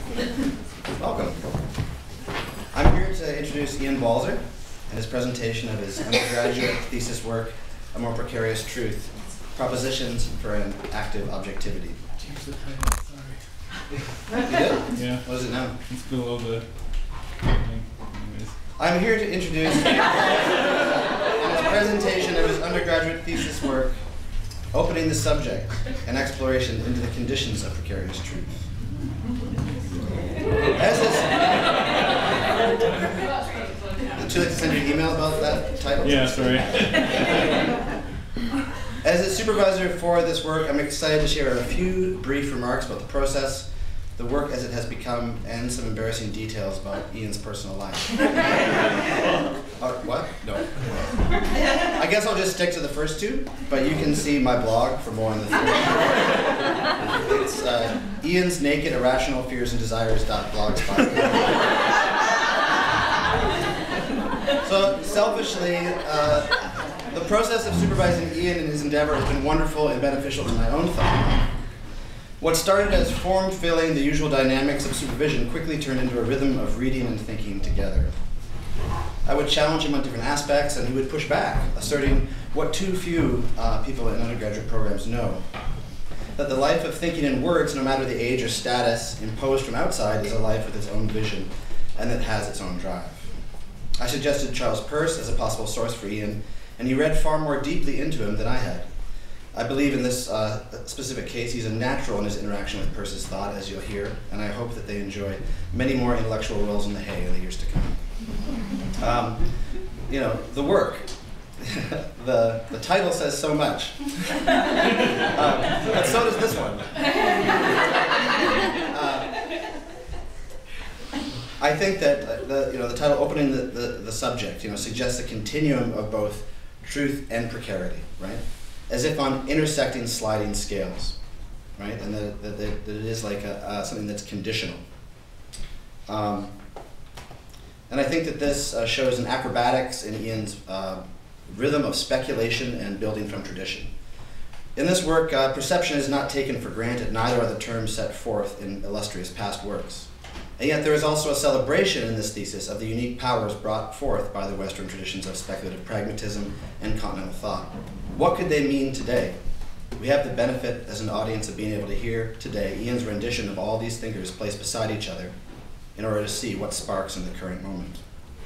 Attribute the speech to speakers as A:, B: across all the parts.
A: Welcome. I'm here to introduce Ian Balzer and his presentation of his undergraduate thesis work, A More Precarious Truth, Propositions for an Active Objectivity.
B: Change the title, sorry.
A: You did?
B: Yeah.
A: What is it now?
B: It's below the anyways.
A: I'm here to introduce his presentation of his undergraduate thesis work, Opening the Subject, an Exploration into the Conditions of Precarious Truth. As is, would you like to send you an email about that title?
B: Yeah, sorry.
A: As a supervisor for this work, I'm excited to share a few brief remarks about the process, the work as it has become, and some embarrassing details about Ian's personal life. What? No. I guess I'll just stick to the first two, but you can see my blog for more on the third. It's Ian's Naked Irrational Fears and Desires.blogspot. So selfishly, the process of supervising Ian in his endeavor has been wonderful and beneficial to my own thought. What started as form-filling the usual dynamics of supervision quickly turned into a rhythm of reading and thinking together. I would challenge him on different aspects, and he would push back, asserting what too few people in undergraduate programs know: that the life of thinking in words, no matter the age or status imposed from outside, is a life with its own vision and that has its own drive. I suggested Charles Peirce as a possible source for Ian, and he read far more deeply into him than I had. I believe in this specific case he's a natural in his interaction with Peirce's thought, as you'll hear, and I hope that they enjoy many more intellectual rolls in the hay in the years to come. You know, the work. The title says so much. But so does this one. I think that the title, Opening the Subject, suggests a continuum of both truth and precarity, right? As if on intersecting sliding scales, right? And that it is like something that's conditional. And I think that this shows an acrobatics in Ian's rhythm of speculation and building from tradition. In this work, perception is not taken for granted, neither are the terms set forth in illustrious past works. And yet there is also a celebration in this thesis of the unique powers brought forth by the Western traditions of speculative pragmatism and continental thought. What could they mean today? We have the benefit as an audience of being able to hear today Ian's rendition of all these thinkers placed beside each other in order to see what sparks in the current moment.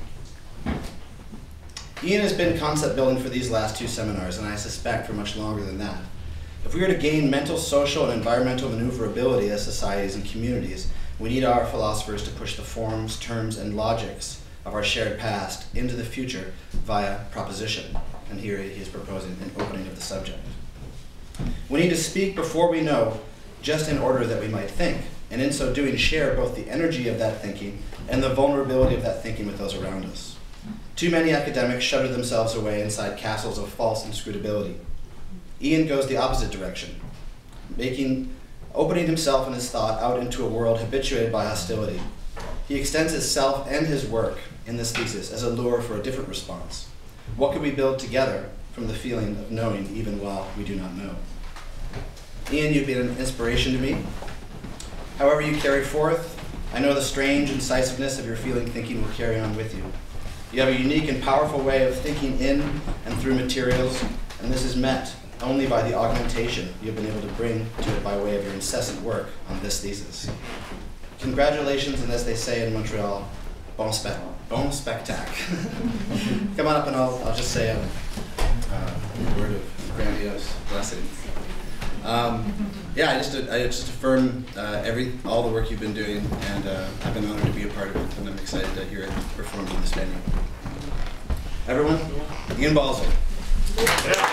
A: Ian has been concept building for these last two seminars, and I suspect for much longer than that. If we are to gain mental, social, and environmental maneuverability as societies and communities, we need our philosophers to push the forms, terms, and logics of our shared past into the future via proposition. And here he is proposing an opening of the subject. We need to speak before we know, just in order that we might think, and in so doing share both the energy of that thinking and the vulnerability of that thinking with those around us. Too many academics shudder themselves away inside castles of false inscrutability. Ian goes the opposite direction, opening himself and his thought out into a world habituated by hostility. He extends his self and his work in this thesis as a lure for a different response. What could we build together from the feeling of knowing even while we do not know? Ian, you've been an inspiration to me. However you carry forth, I know the strange incisiveness of your thinking will carry on with you. You have a unique and powerful way of thinking in and through materials, and this is met only by the augmentation you've been able to bring to it by way of your incessant work on this thesis. Congratulations, and as they say in Montreal, bon spectacle. Come on up and I'll just say a word of grandiose blessing. Yeah, I just affirm all the work you've been doing, and I've been honored to be a part of it, and I'm excited to hear it performed in this venue. Everyone, Ian Balzer. Yeah.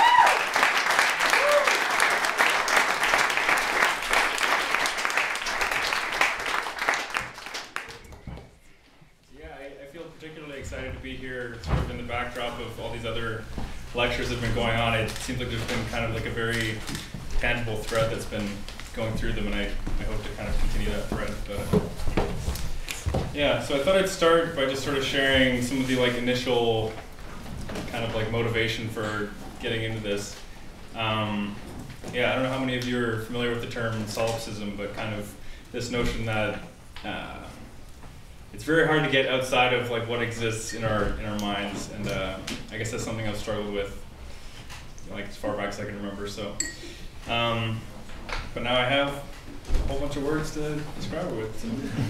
B: Particularly excited to be here sort of in the backdrop of all these other lectures that have been going on. It seems like there's been kind of like a very tangible thread that's been going through them, and I hope to kind of continue that thread. But yeah, so I thought I'd start by just sort of sharing some of the initial kind of motivation for getting into this. Yeah, I don't know how many of you are familiar with the term solipsism, but kind of this notion that it's very hard to get outside of like what exists in our minds, and I guess that's something I've struggled with like as far back as I can remember. So, but now I have a whole bunch of words to describe it with.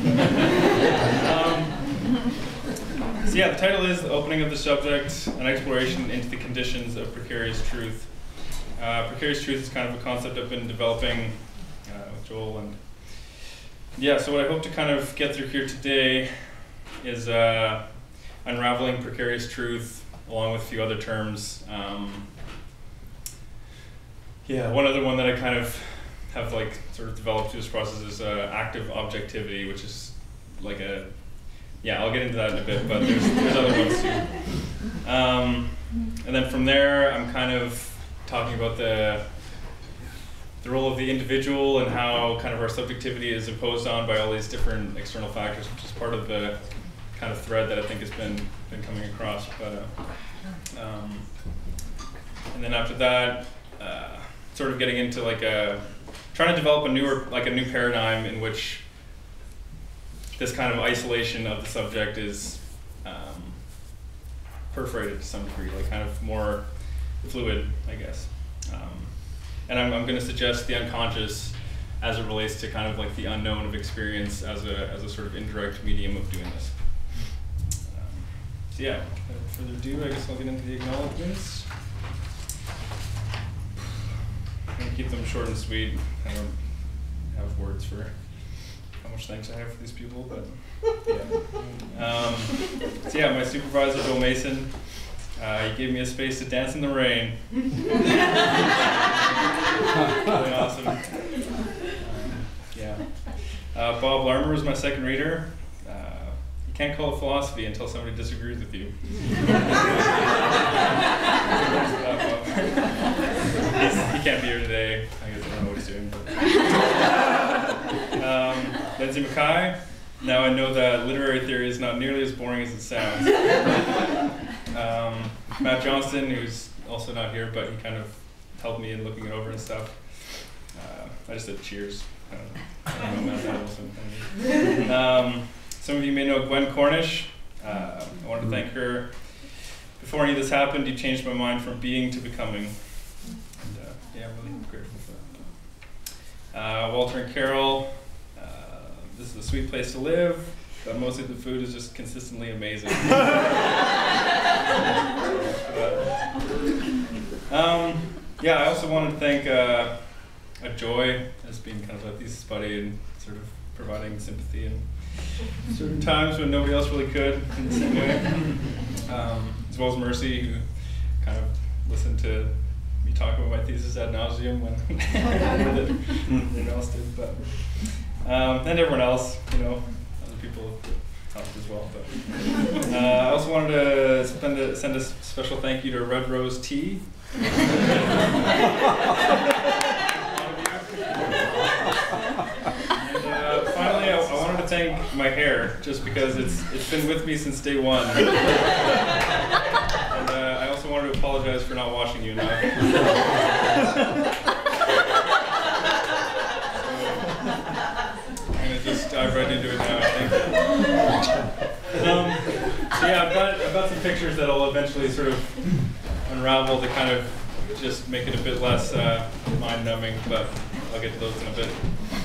B: So yeah, the title is The Opening of the Subject, an exploration into the conditions of precarious truth. Precarious truth is kind of a concept I've been developing with Joel, and yeah, so what I hope to kind of get through here today is unraveling precarious truth along with a few other terms. Yeah, one other one that I kind of have like sort of developed through this process is active objectivity, which is like a, yeah, I'll get into that in a bit, but there's other ones too. And then from there, I'm kind of talking about the role of the individual and how kind of our subjectivity is imposed on by all these different external factors, which is part of the kind of thread that I think has been coming across. But and then after that, sort of getting into like trying to develop a new paradigm in which this kind of isolation of the subject is perforated to some degree, like kind of more fluid, I guess. And I'm going to suggest the unconscious as it relates to kind of like the unknown of experience as a sort of indirect medium of doing this. So yeah, without further ado, I guess I'll get into the acknowledgements. I'm going to keep them short and sweet. I don't have words for how much thanks I have for these people, but yeah. So yeah, my supervisor, Bill Mason, he gave me a space to dance in the rain. Really awesome. Yeah. Bob Larmer was my second reader. You can't call it philosophy until somebody disagrees with you. He can't be here today. I guess I don't know what he's doing. But. Lindsay Mackay. Now I know that literary theory is not nearly as boring as it sounds. Matt Johnston, who's also not here, but he kind of helped me in looking it over and stuff. I just said cheers. I don't know Matt Johnston. Some of you may know Gwen Cornish. I wanted to thank her. Before any of this happened, you changed my mind from being to becoming. And yeah, I'm really grateful for that. Walter and Carol. This is a sweet place to live, but mostly the food is just consistently amazing. Yeah, I also wanted to thank Joy as being kind of a thesis buddy and sort of providing sympathy in certain times when nobody else really could in the same way. As well as Mercy, who kind of listened to me talk about my thesis ad nauseum when everyone else did. But and everyone else, you know, other people helped as well. But I also wanted to send a special thank you to Red Rose Tea. And finally, I wanted to thank my hair, just because it's been with me since day one. And I also wanted to apologize for not washing you enough. Just dive right into it now, I think. So yeah, I've got some pictures that'll eventually sort of unravel to kind of just make it a bit less mind-numbing, but I'll get to those in a bit.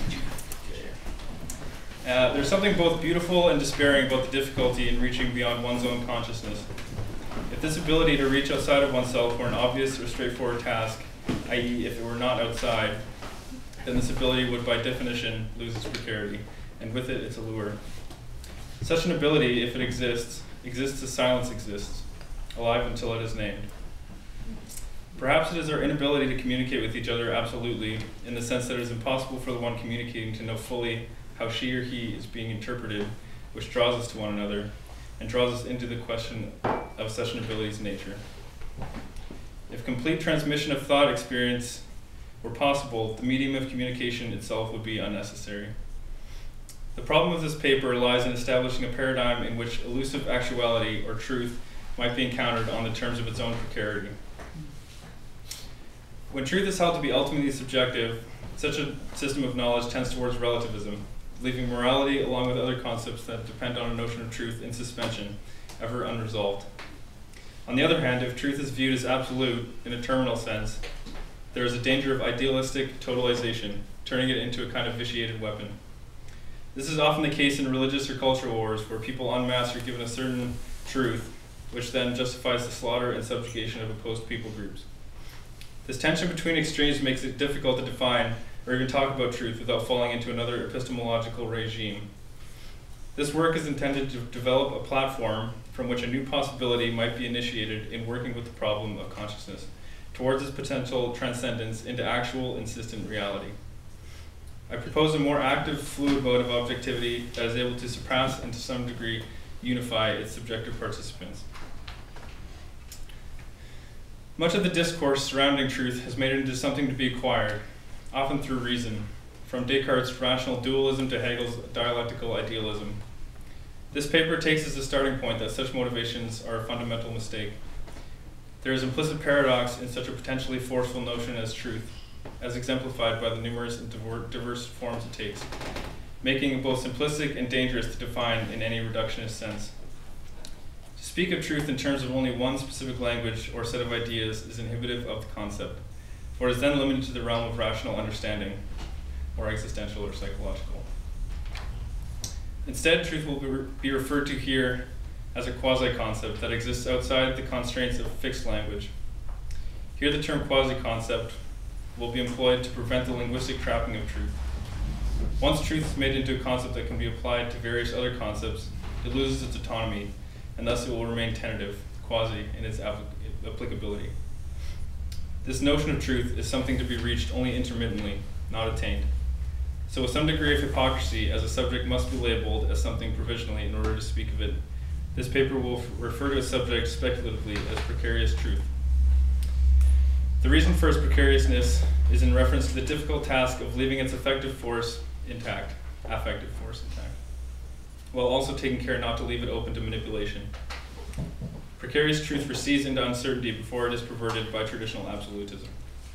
B: There's something both beautiful and despairing about the difficulty in reaching beyond one's own consciousness. If this ability to reach outside of oneself were an obvious or straightforward task, i.e. if it were not outside, then this ability would by definition lose its precarity, and with it its allure. Such an ability, if it exists as silence exists, alive until it is named. Perhaps it is our inability to communicate with each other absolutely, in the sense that it is impossible for the one communicating to know fully how she or he is being interpreted, which draws us to one another, and draws us into the question of such an ability's nature. If complete transmission of thought experience were possible, the medium of communication itself would be unnecessary. The problem of this paper lies in establishing a paradigm in which elusive actuality or truth might be encountered on the terms of its own precarity. When truth is held to be ultimately subjective, such a system of knowledge tends towards relativism, leaving morality along with other concepts that depend on a notion of truth in suspension, ever unresolved. On the other hand, if truth is viewed as absolute in a terminal sense, there is a danger of idealistic totalization, turning it into a kind of vitiated weapon. This is often the case in religious or cultural wars, where people en masse are given a certain truth, which then justifies the slaughter and subjugation of opposed people groups. This tension between extremes makes it difficult to define or even talk about truth without falling into another epistemological regime. This work is intended to develop a platform from which a new possibility might be initiated in working with the problem of consciousness towards its potential transcendence into actual, insistent reality. I propose a more active, fluid mode of objectivity that is able to surpass and to some degree unify its subjective participants. Much of the discourse surrounding truth has made it into something to be acquired, often through reason, from Descartes' rational dualism to Hegel's dialectical idealism. This paper takes as a starting point that such motivations are a fundamental mistake. There is implicit paradox in such a potentially forceful notion as truth, as exemplified by the numerous and diverse forms it takes, making it both simplistic and dangerous to define in any reductionist sense. To speak of truth in terms of only one specific language or set of ideas is inhibitive of the concept, for it is then limited to the realm of rational understanding, or existential or psychological. Instead, truth will be referred to here as a quasi-concept that exists outside the constraints of fixed language. Here the term quasi-concept will be employed to prevent the linguistic trapping of truth. Once truth is made into a concept that can be applied to various other concepts, it loses its autonomy, and thus it will remain tentative, quasi, in its applicability. This notion of truth is something to be reached only intermittently, not attained. So with some degree of hypocrisy, as a subject must be labeled as something provisionally in order to speak of it, this paper will refer to a subject speculatively as precarious truth. The reason for its precariousness is in reference to the difficult task of leaving its affective force intact, affective force intact, while also taking care not to leave it open to manipulation. Precarious truth recedes into uncertainty before it is perverted by traditional absolutism.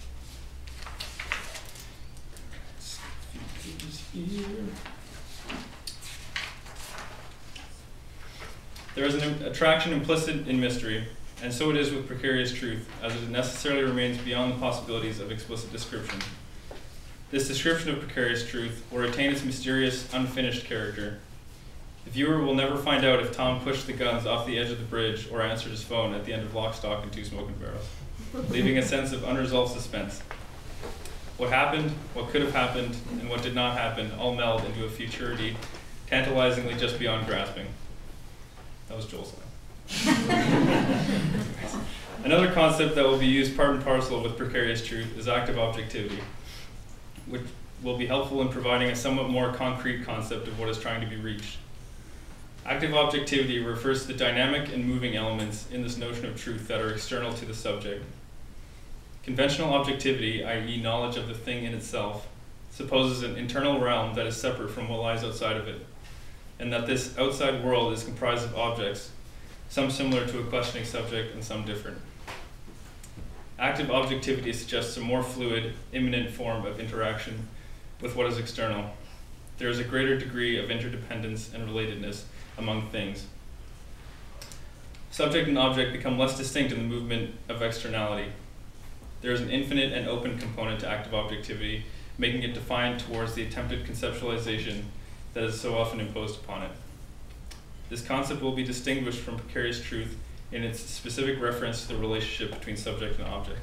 B: There is an attraction implicit in mystery, and so it is with precarious truth, as it necessarily remains beyond the possibilities of explicit description. This description of precarious truth will retain its mysterious, unfinished character. The viewer will never find out if Tom pushed the guns off the edge of the bridge or answered his phone at the end of Lock, Stock, and Two Smoking Barrels, leaving a sense of unresolved suspense. What happened, what could have happened, and what did not happen all meld into a futurity tantalizingly just beyond grasping. That was Joel's line. Another concept that will be used part and parcel with precarious truth is active objectivity, which will be helpful in providing a somewhat more concrete concept of what is trying to be reached. Active objectivity refers to the dynamic and moving elements in this notion of truth that are external to the subject. Conventional objectivity, i.e. knowledge of the thing in itself, supposes an internal realm that is separate from what lies outside of it, and that this outside world is comprised of objects, some similar to a questioning subject and some different. Active objectivity suggests a more fluid, immanent form of interaction with what is external. There is a greater degree of interdependence and relatedness among things. Subject and object become less distinct in the movement of externality. There is an infinite and open component to active objectivity, making it defined towards the attempted conceptualization that is so often imposed upon it. This concept will be distinguished from precarious truth in its specific reference to the relationship between subject and object.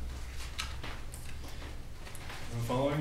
B: Am I following?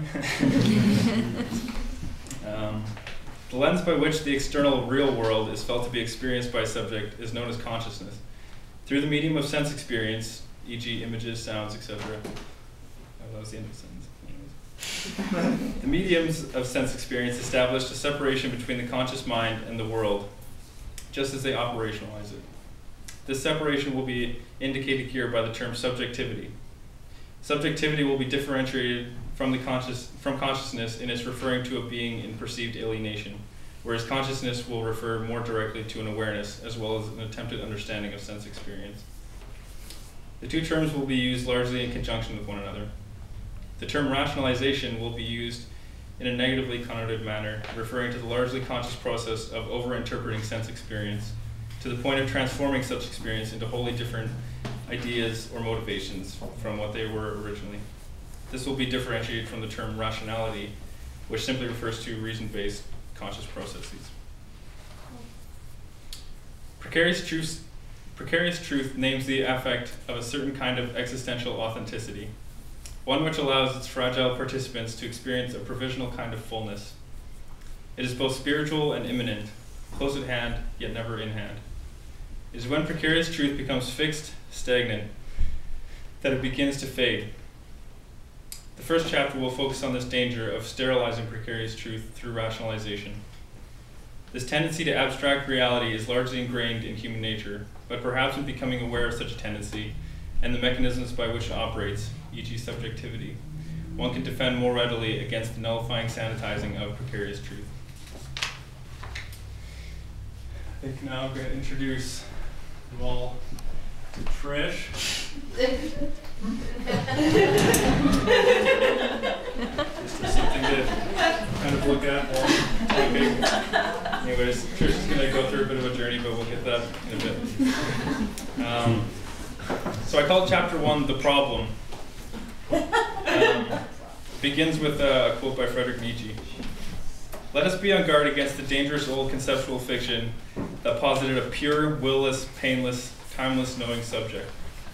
B: The lens by which the external real world is felt to be experienced by a subject is known as consciousness. Through the medium of sense experience, e.g. images, sounds, etc. Oh, that was the end of the sentence. The mediums of sense experience established a separation between the conscious mind and the world, just as they operationalize it. This separation will be indicated here by the term subjectivity. Subjectivity will be differentiated from consciousness in its referring to a being in perceived alienation, whereas consciousness will refer more directly to an awareness as well as an attempted understanding of sense experience. The two terms will be used largely in conjunction with one another. The term rationalization will be used in a negatively connotative manner, referring to the largely conscious process of over-interpreting sense experience to the point of transforming such experience into wholly different ideas or motivations from what they were originally. This will be differentiated from the term rationality, which simply refers to reason-based conscious processes. Precarious truth names the affect of a certain kind of existential authenticity, one which allows its fragile participants to experience a provisional kind of fullness. It is both spiritual and immanent, close at hand, yet never in hand. It is when precarious truth becomes fixed, stagnant, that it begins to fade. The first chapter will focus on this danger of sterilizing precarious truth through rationalization. This tendency to abstract reality is largely ingrained in human nature, but perhaps in becoming aware of such a tendency and the mechanisms by which it operates, e.g. subjectivity, one can defend more readily against the nullifying sanitizing of precarious truth. I think now I'm going to introduce you all to Trish. Just for something to kind of look at while talking. Anyways, Trish is going to go through a bit of a journey, but we'll get that in a bit. So I called chapter 1 The Problem. Begins with a quote by Friedrich Nietzsche. Let us be on guard against the dangerous old conceptual fiction that posited a pure, will-less, painless, timeless knowing subject.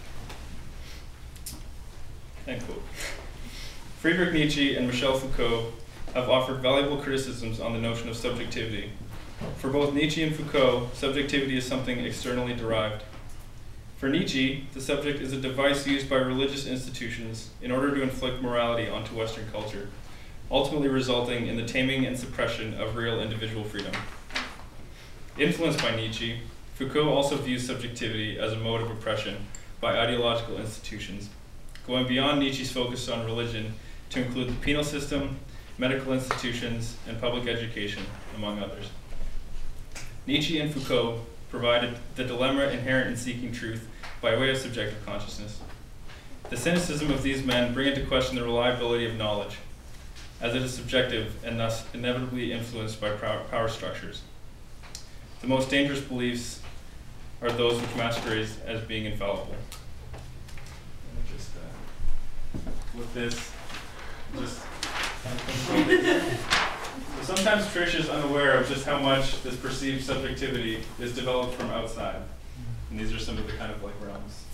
B: End quote. Friedrich Nietzsche and Michel Foucault have offered valuable criticisms on the notion of subjectivity. For both Nietzsche and Foucault, subjectivity is something externally derived. For Nietzsche, the subject is a device used by religious institutions in order to inflict morality onto Western culture, ultimately resulting in the taming and suppression of real individual freedom. Influenced by Nietzsche, Foucault also views subjectivity as a mode of oppression by ideological institutions, going beyond Nietzsche's focus on religion to include the penal system, medical institutions, and public education, among others. Nietzsche and Foucault provided the dilemma inherent in seeking truth by way of subjective consciousness. The cynicism of these men bring into question the reliability of knowledge, as it is subjective and thus inevitably influenced by power structures. The most dangerous beliefs are those which masquerade as being infallible. Let me just with this, so sometimes Trish is unaware of just how much this perceived subjectivity is developed from outside. And these are some of the kind of like realms.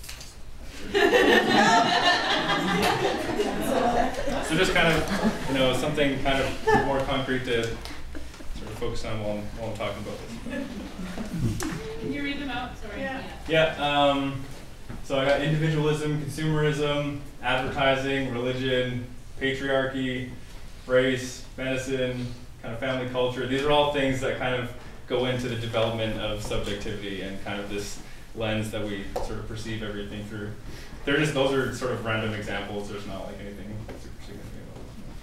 B: So just kind of, something kind of more concrete to sort of focus on while I'm talking about this.
C: Can you read them out? Sorry.
B: Yeah. So I got individualism, consumerism, advertising, religion, patriarchy, race, medicine, kind of family culture. These are all things that kind of go into the development of subjectivity and kind of this lens that we sort of perceive everything through. Those are sort of random examples. There's not like anything super significant about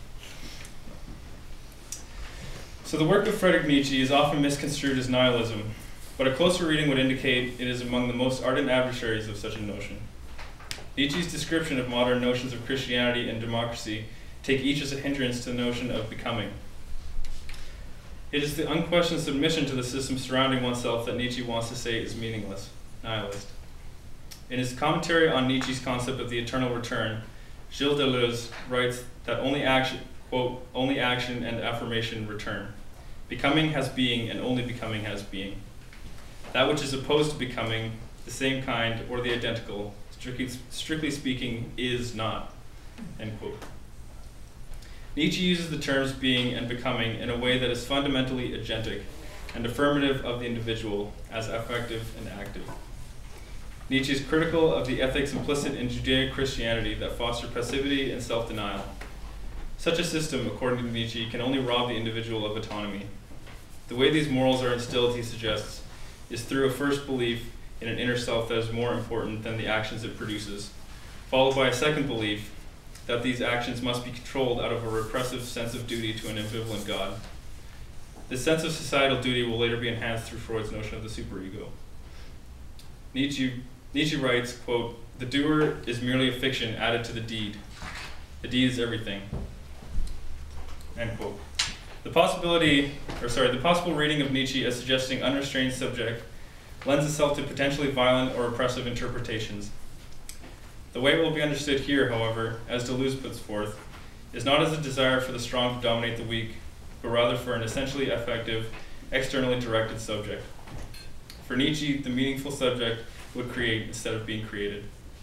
B: them. So the work of Friedrich Nietzsche is often misconstrued as nihilism, but a closer reading would indicate it is among the most ardent adversaries of such a notion. Nietzsche's description of modern notions of Christianity and democracy take each as a hindrance to the notion of becoming. It is the unquestioned submission to the system surrounding oneself that Nietzsche wants to say is meaningless, nihilist. In his commentary on Nietzsche's concept of the eternal return, Gilles Deleuze writes that only action, quote, only action and affirmation return. Becoming has being and only becoming has being. That which is opposed to becoming, the same kind or the identical, strictly speaking, is not, end quote. Nietzsche uses the terms being and becoming in a way that is fundamentally agentic and affirmative of the individual as affective and active. Nietzsche is critical of the ethics implicit in Judeo-Christianity that foster passivity and self-denial. Such a system, according to Nietzsche, can only rob the individual of autonomy. The way these morals are instilled, he suggests, is through a first belief in an inner self that is more important than the actions it produces, followed by a second belief that these actions must be controlled out of a repressive sense of duty to an ambivalent God. This sense of societal duty will later be enhanced through Freud's notion of the superego. Nietzsche writes, quote, "The doer is merely a fiction added to the deed. The deed is everything." end quote. The possible reading of Nietzsche as suggesting unrestrained subject lends itself to potentially violent or oppressive interpretations. The way it will be understood here, however, as Deleuze puts forth, is not as a desire for the strong to dominate the weak, but rather for an essentially effective, externally directed subject. For Nietzsche, the meaningful subject would create instead of being created.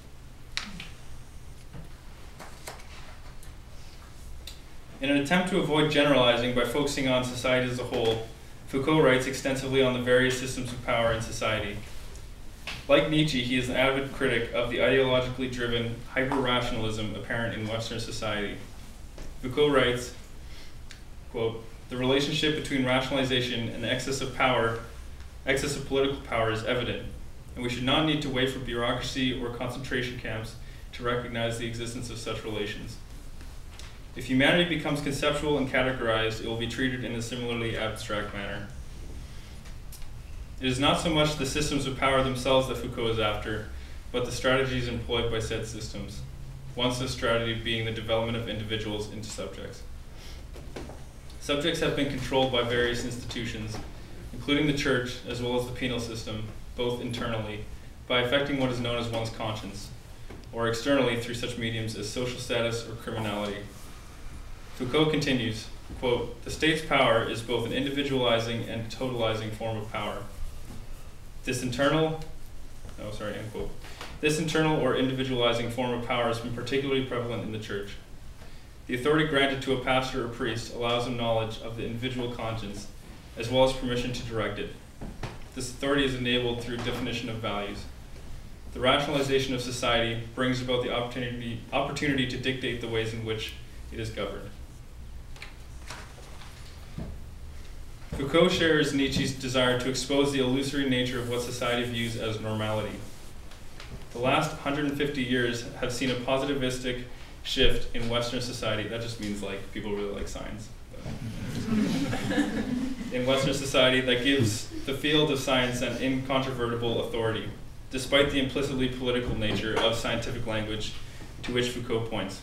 B: In an attempt to avoid generalizing by focusing on society as a whole, Foucault writes extensively on the various systems of power in society. Like Nietzsche, he is an avid critic of the ideologically driven hyper-rationalism apparent in Western society. Foucault writes, quote, "The relationship between rationalization and the excess of political power is evident, and we should not need to wait for bureaucracy or concentration camps to recognize the existence of such relations. If humanity becomes conceptual and categorized, it will be treated in a similarly abstract manner." It is not so much the systems of power themselves that Foucault is after, but the strategies employed by said systems, one such strategy being the development of individuals into subjects. Subjects have been controlled by various institutions, including the church as well as the penal system, both internally, by affecting what is known as one's conscience, or externally through such mediums as social status or criminality. Foucault continues, quote, "The state's power is both an individualizing and totalizing form of power. This internal or individualizing form of power has been particularly prevalent in the church. The authority granted to a pastor or priest allows him knowledge of the individual conscience, as well as permission to direct it. This authority is enabled through definition of values. The rationalization of society brings about the opportunity to dictate the ways in which it is governed." Foucault shares Nietzsche's desire to expose the illusory nature of what society views as normality. The last 150 years have seen a positivistic shift in Western society. That just means like people really like science. In Western society that gives the field of science an incontrovertible authority, despite the implicitly political nature of scientific language to which Foucault points.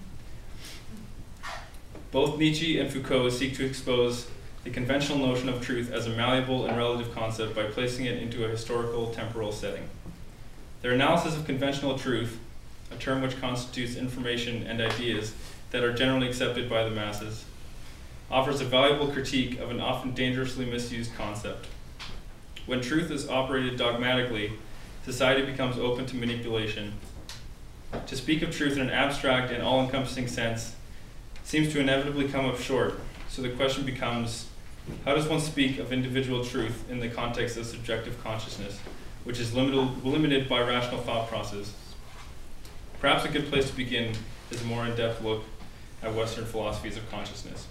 B: Both Nietzsche and Foucault seek to expose the conventional notion of truth as a malleable and relative concept by placing it into a historical, temporal setting. Their analysis of conventional truth, a term which constitutes information and ideas that are generally accepted by the masses, offers a valuable critique of an often dangerously misused concept. When truth is operated dogmatically, society becomes open to manipulation. To speak of truth in an abstract and all-encompassing sense seems to inevitably come up short, so the question becomes, how does one speak of individual truth in the context of subjective consciousness, which is limited by rational thought processes? Perhaps a good place to begin is a more in-depth look at Western philosophies of consciousness.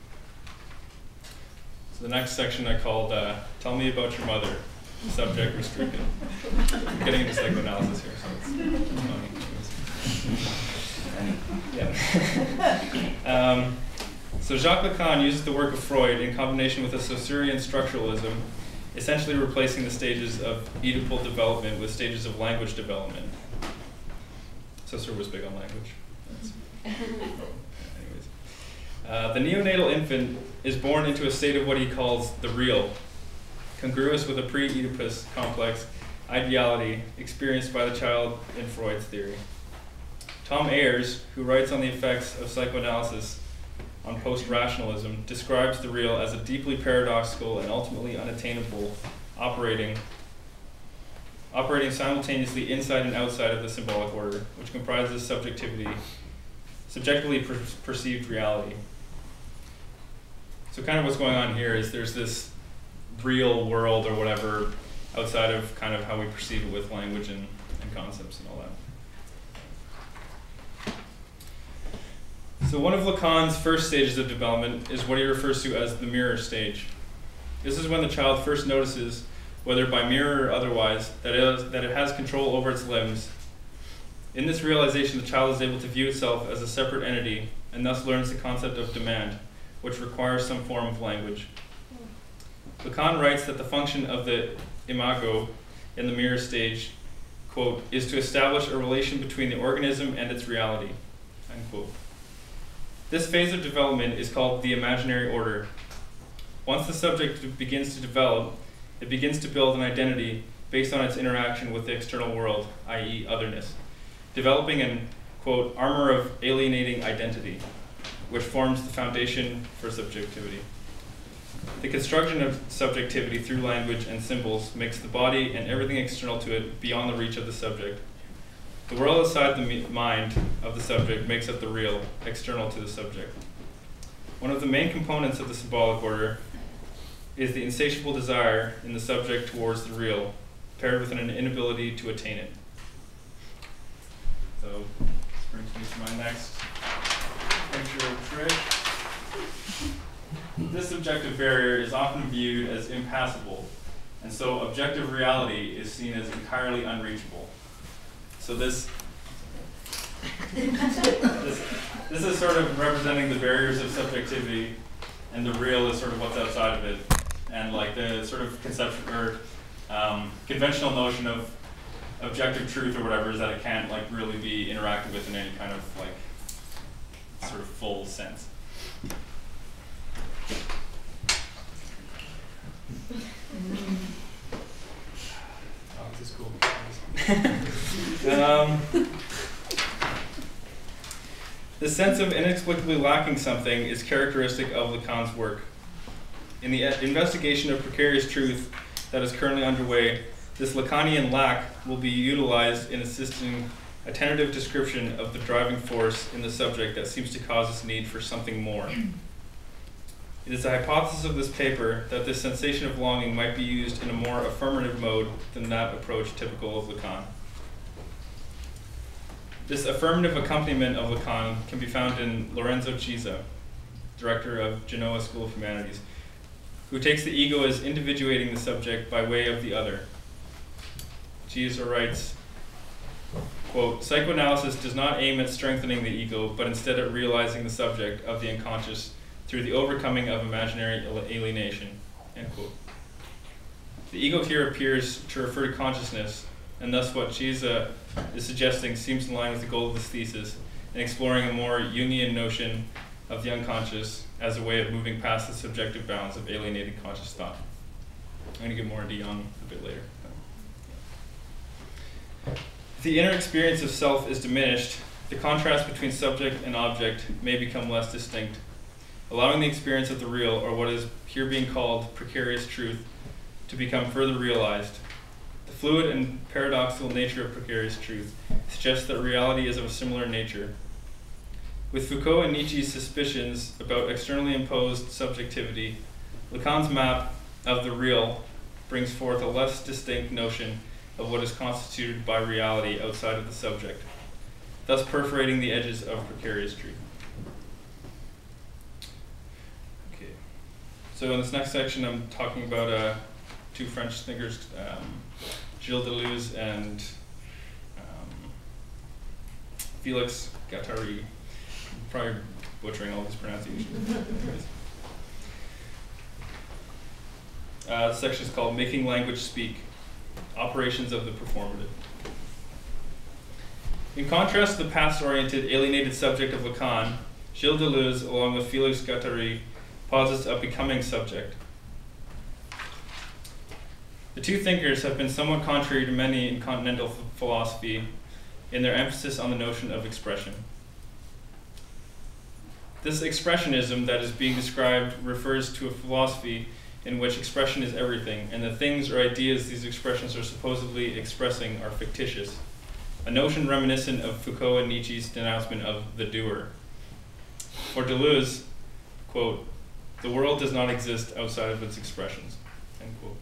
B: So the next section I called, Tell Me About Your Mother, subject restricted. I'm getting into psychoanalysis here, so it's funny. So Jacques Lacan uses the work of Freud in combination with a Saussurean structuralism, essentially replacing the stages of Oedipal development with stages of language development. Saussure was big on language. The neonatal infant is born into a state of what he calls the real, congruous with a pre-Oedipus complex ideality experienced by the child in Freud's theory. Tom Ayers, who writes on the effects of psychoanalysis on post-rationalism, describes the real as a deeply paradoxical and ultimately unattainable operating simultaneously inside and outside of the symbolic order, which comprises subjectively perceived reality. So kind of what's going on here is there's this real world or whatever outside of kind of how we perceive it with language and concepts and all that. So one of Lacan's first stages of development is what he refers to as the mirror stage. This is when the child first notices, whether by mirror or otherwise, that it has control over its limbs. In this realization, the child is able to view itself as a separate entity and thus learns the concept of demand, which requires some form of language. Lacan writes that the function of the imago in the mirror stage, quote, is to establish a relation between the organism and its reality, end quote. This phase of development is called the imaginary order. Once the subject begins to develop, it begins to build an identity based on its interaction with the external world, i.e. otherness, developing an, quote, armor of alienating identity, which forms the foundation for subjectivity. The construction of subjectivity through language and symbols makes the body and everything external to it beyond the reach of the subject. The world outside the mind of the subject makes up the real, external to the subject. One of the main components of the symbolic order is the insatiable desire in the subject towards the real, paired with an inability to attain it. So, this brings me to my next picture of Trish. This subjective barrier is often viewed as impassable, and so objective reality is seen as entirely unreachable. So this is sort of representing the barriers of subjectivity, and the real is sort of what's outside of it, and like the sort of conception or conventional notion of objective truth or whatever is that it can't like really be interacted with in any kind of like sort of full sense. Oh, this is cool. The sense of inexplicably lacking something is characteristic of Lacan's work. In the investigation of precarious truth that is currently underway, this Lacanian lack will be utilized in assisting a tentative description of the driving force in the subject that seems to cause its need for something more. It is the hypothesis of this paper that this sensation of longing might be used in a more affirmative mode than that approach typical of Lacan. This affirmative accompaniment of Lacan can be found in Lorenzo Chiesa, director of Genoa School of Humanities, who takes the ego as individuating the subject by way of the other. Chiesa writes, quote, psychoanalysis does not aim at strengthening the ego, but instead at realizing the subject of the unconscious through the overcoming of imaginary alienation, end quote. The ego here appears to refer to consciousness, and thus what Chiesa is suggesting seems in line with the goal of this thesis in exploring a more Jungian notion of the unconscious as a way of moving past the subjective bounds of alienated conscious thought. I'm going to get more into Jung a bit later. If the inner experience of self is diminished, the contrast between subject and object may become less distinct, allowing the experience of the real, or what is here being called precarious truth, to become further realized. The fluid and paradoxical nature of precarious truth suggests that reality is of a similar nature. With Foucault and Nietzsche's suspicions about externally imposed subjectivity, Lacan's map of the real brings forth a less distinct notion of what is constituted by reality outside of the subject, thus perforating the edges of precarious truth. Okay, so in this next section I'm talking about two French thinkers, Gilles Deleuze and Félix Guattari. I'm probably butchering all these pronunciations. The section is called Making Language Speak, Operations of the Performative. In contrast to the past-oriented, alienated subject of Lacan, Gilles Deleuze, along with Félix Guattari, posits a becoming subject. The two thinkers have been somewhat contrary to many in continental philosophy in their emphasis on the notion of expression. This expressionism that is being described refers to a philosophy in which expression is everything, and the things or ideas these expressions are supposedly expressing are fictitious, a notion reminiscent of Foucault and Nietzsche's denouncement of the doer. For Deleuze, quote, the world does not exist outside of its expressions, end quote.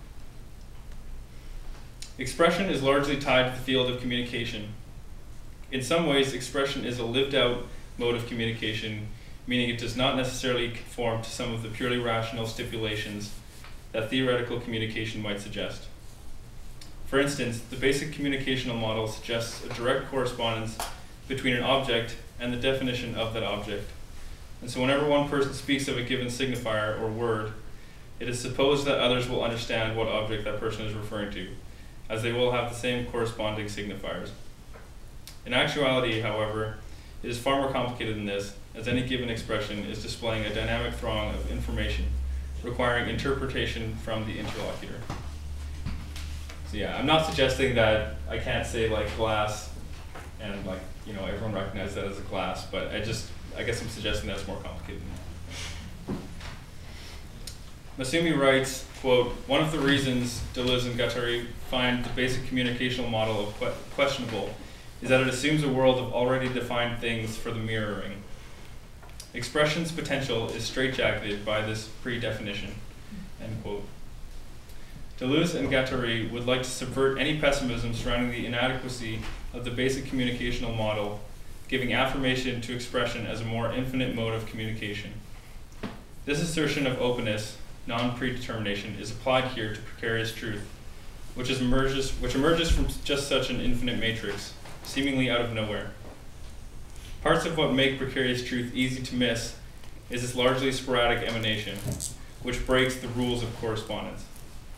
B: Expression is largely tied to the field of communication. In some ways, expression is a lived-out mode of communication, meaning it does not necessarily conform to some of the purely rational stipulations that theoretical communication might suggest. For instance, the basic communicational model suggests a direct correspondence between an object and the definition of that object. And so whenever one person speaks of a given signifier or word, it is supposed that others will understand what object that person is referring to, as they will have the same corresponding signifiers. In actuality, however, It is far more complicated than this, as any given expression is displaying a dynamic throng of information, requiring interpretation from the interlocutor. So yeah, I'm not suggesting that I can't say like glass and like, you know, everyone recognizes that as a glass, but I guess I'm suggesting that it's more complicated than that. Masumi writes, quote, "One of the reasons Deleuze and Guattari find the basic communicational model of questionable is that it assumes a world of already defined things for the mirroring. Expression's potential is straitjacketed by this predefinition," end quote. Deleuze and Guattari would like to subvert any pessimism surrounding the inadequacy of the basic communicational model, giving affirmation to expression as a more infinite mode of communication. This assertion of openness, non-predetermination, is applied here to precarious truth, which emerges from just such an infinite matrix, seemingly out of nowhere. Parts of what make precarious truth easy to miss is its largely sporadic emanation, which breaks the rules of correspondence.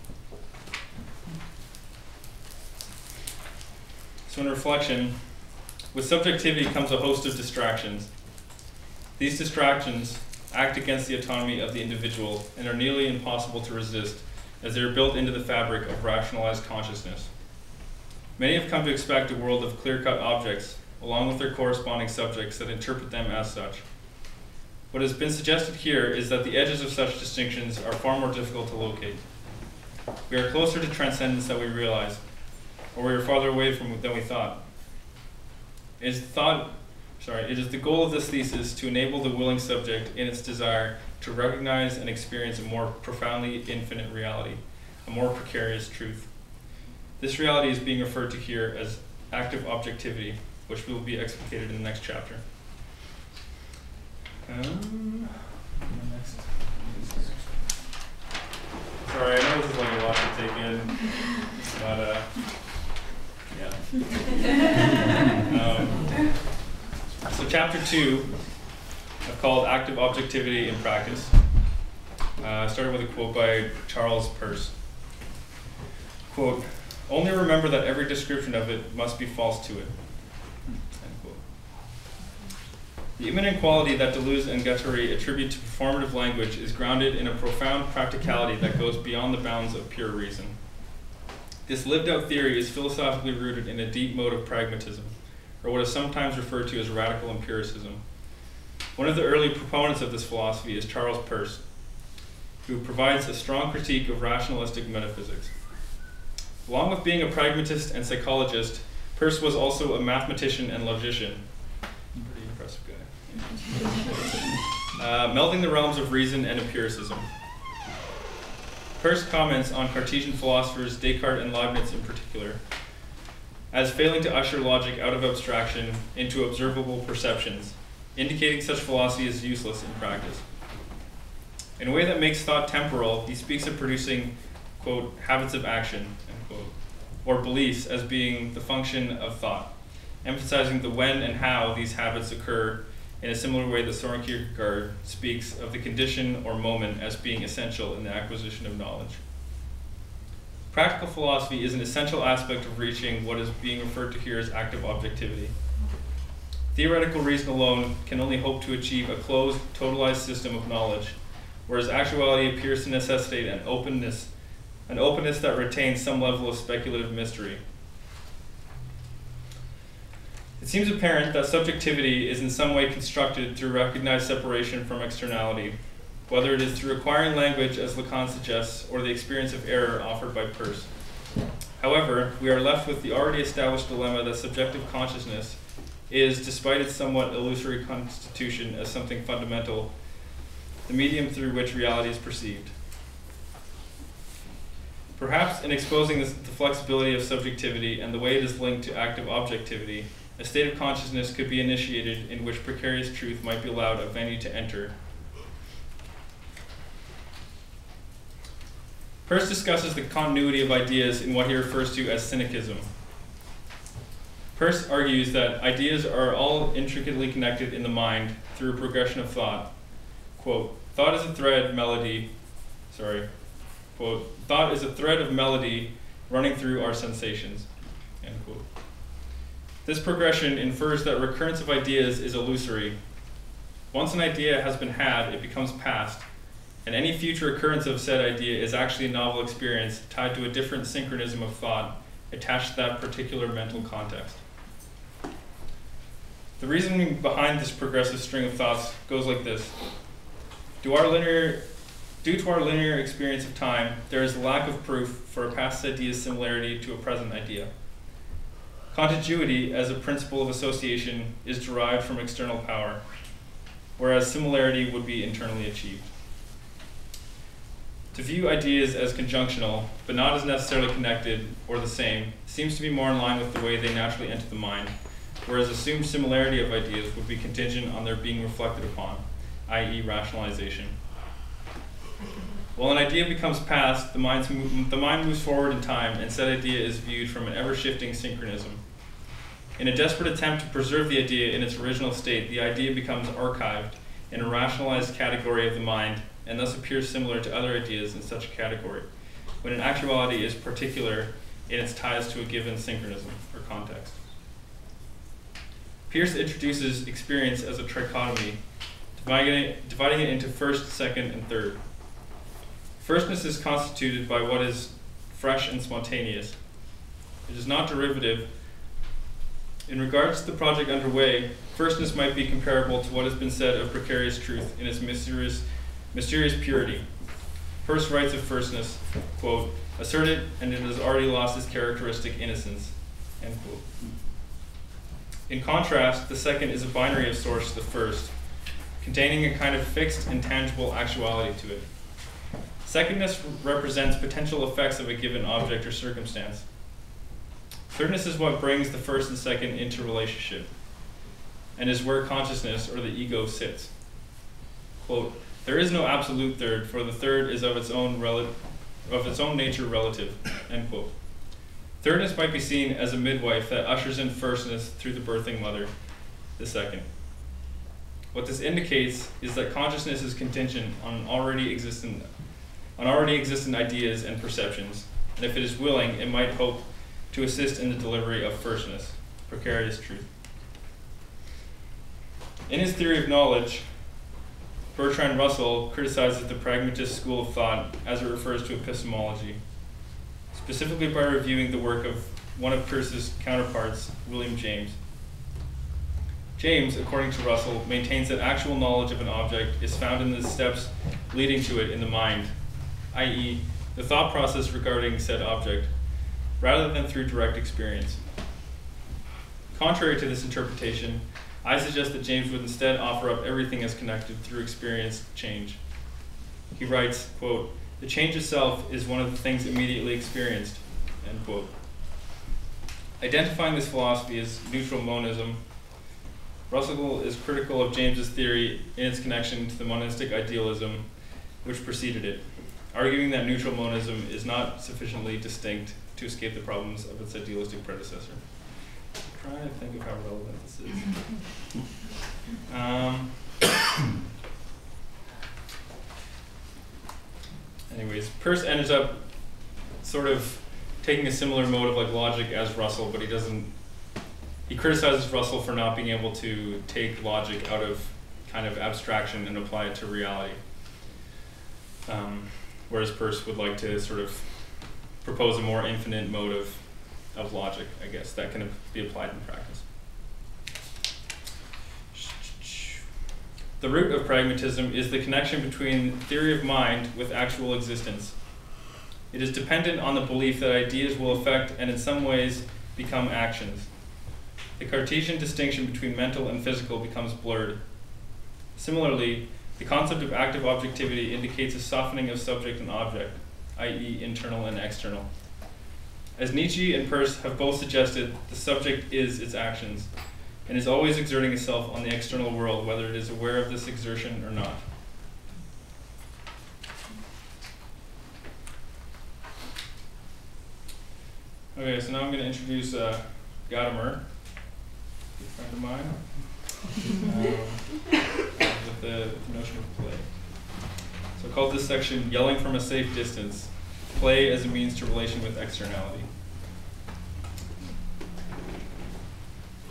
B: So in reflection, with subjectivity comes a host of distractions. These distractions act against the autonomy of the individual and are nearly impossible to resist, as they are built into the fabric of rationalized consciousness. Many have come to expect a world of clear-cut objects, along with their corresponding subjects that interpret them as such. What has been suggested here is that the edges of such distinctions are far more difficult to locate. We are closer to transcendence than we realize, or we are farther away from it than we thought. It is the goal of this thesis to enable the willing subject in its desire to recognize and experience a more profoundly infinite reality, a more precarious truth. This reality is being referred to here as active objectivity, which will be explicated in the next chapter. Sorry, I know this is like a lot to take in, but yeah. So chapter 2, I've called Active Objectivity in Practice. Started with a quote by Charles Peirce. Quote, "Only remember that every description of it must be false to it." End quote. The immanent quality that Deleuze and Guattari attribute to performative language is grounded in a profound practicality that goes beyond the bounds of pure reason. This lived-out theory is philosophically rooted in a deep mode of pragmatism, or what is sometimes referred to as radical empiricism. One of the early proponents of this philosophy is Charles Peirce, who provides a strong critique of rationalistic metaphysics. Along with being a pragmatist and psychologist, Peirce was also a mathematician and logician. Pretty impressive guy. Melding the realms of reason and empiricism. Peirce comments on Cartesian philosophers Descartes and Leibniz in particular, as failing to usher logic out of abstraction into observable perceptions, indicating such philosophy is useless in practice. In a way that makes thought temporal, he speaks of producing, quote, habits of action, end quote, or beliefs as being the function of thought, emphasizing the when and how these habits occur in a similar way that Soren Kierkegaard speaks of the condition or moment as being essential in the acquisition of knowledge. Practical philosophy is an essential aspect of reaching what is being referred to here as active objectivity. Theoretical reason alone can only hope to achieve a closed, totalized system of knowledge, whereas actuality appears to necessitate an openness that retains some level of speculative mystery. It seems apparent that subjectivity is in some way constructed through recognized separation from externality, whether it is through acquiring language, as Lacan suggests, or the experience of error offered by Peirce. However, we are left with the already established dilemma that subjective consciousness is, despite its somewhat illusory constitution as something fundamental, the medium through which reality is perceived. Perhaps in exposing the flexibility of subjectivity and the way it is linked to active objectivity, a state of consciousness could be initiated in which precarious truth might be allowed a venue to enter. Peirce discusses the continuity of ideas in what he refers to as synechicism. Peirce argues that ideas are all intricately connected in the mind through a progression of thought. Quote, thought is a thread of melody running through our sensations, end quote. This progression infers that recurrence of ideas is illusory. Once an idea has been had, it becomes past, and any future occurrence of said idea is actually a novel experience tied to a different synchronism of thought attached to that particular mental context. The reasoning behind this progressive string of thoughts goes like this. Due to our linear experience of time, there is a lack of proof for a past idea's similarity to a present idea. Contiguity, as a principle of association, is derived from external power, whereas similarity would be internally achieved. To view ideas as conjunctional, but not as necessarily connected or the same, seems to be more in line with the way they naturally enter the mind, whereas assumed similarity of ideas would be contingent on their being reflected upon, i.e. rationalization. While an idea becomes past, the mind moves forward in time, and said idea is viewed from an ever-shifting synchronism. In a desperate attempt to preserve the idea in its original state, the idea becomes archived in a rationalized category of the mind, and thus appears similar to other ideas in such a category, when in actuality is particular in its ties to a given synchronism or context. Peirce introduces experience as a trichotomy, dividing it into first, second, and third. Firstness is constituted by what is fresh and spontaneous. It is not derivative. In regards to the project underway, firstness might be comparable to what has been said of precarious truth in its mysterious purity. Peirce writes of firstness, quote, assert it and it has already lost its characteristic innocence, end quote. In contrast, the second is a binary of source to the first, containing a kind of fixed and tangible actuality to it. Secondness represents potential effects of a given object or circumstance. Thirdness is what brings the first and second into relationship, and is where consciousness or the ego sits. Quote, there is no absolute third, for the third is of its own nature relative, end quote. Thirdness might be seen as a midwife that ushers in firstness through the birthing mother, the second. What this indicates is that consciousness is contingent on already existent ideas and perceptions, and if it is willing, it might hope to assist in the delivery of firstness, precarious truth. In his theory of knowledge, Bertrand Russell criticizes the pragmatist school of thought as it refers to epistemology, specifically by reviewing the work of one of Peirce's counterparts, William James. James, according to Russell, maintains that actual knowledge of an object is found in the steps leading to it in the mind, i.e., the thought process regarding said object, rather than through direct experience. Contrary to this interpretation, I suggest that James would instead offer up everything as connected through experienced change. He writes, quote, the change itself is one of the things immediately experienced, end quote. Identifying this philosophy as neutral monism, Russell is critical of James's theory in its connection to the monistic idealism which preceded it, arguing that neutral monism is not sufficiently distinct to escape the problems of its idealistic predecessor. I'm trying to think of how relevant this is. Anyways, Peirce ends up sort of taking a similar mode of like logic as Russell, but he criticizes Russell for not being able to take logic out of kind of abstraction and apply it to reality. Whereas Peirce would like to sort of propose a more infinite mode of logic, I guess, that can be applied in practice. The root of pragmatism is the connection between theory of mind with actual existence. It is dependent on the belief that ideas will affect and in some ways become actions. The Cartesian distinction between mental and physical becomes blurred. Similarly, the concept of active objectivity indicates a softening of subject and object, i.e. internal and external. As Nietzsche and Peirce have both suggested, the subject is its actions, and is always exerting itself on the external world, whether it is aware of this exertion or not. Okay, so now I'm going to introduce Gadamer, a friend of mine, with the notion of play. So I called this section Yelling from a Safe Distance, Play as a Means to Relation with Externality.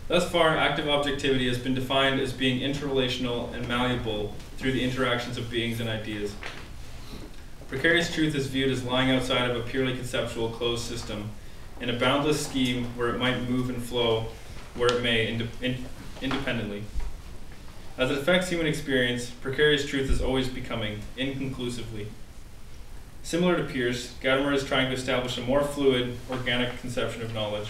B: Thus far, active objectivity has been defined as being interrelational and malleable through the interactions of beings and ideas. Precarious truth is viewed as lying outside of a purely conceptual closed system, in a boundless scheme where it might move and flow where it may independently. As it affects human experience, precarious truth is always becoming, inconclusively. Similar to Peirce, Gadamer is trying to establish a more fluid, organic conception of knowledge.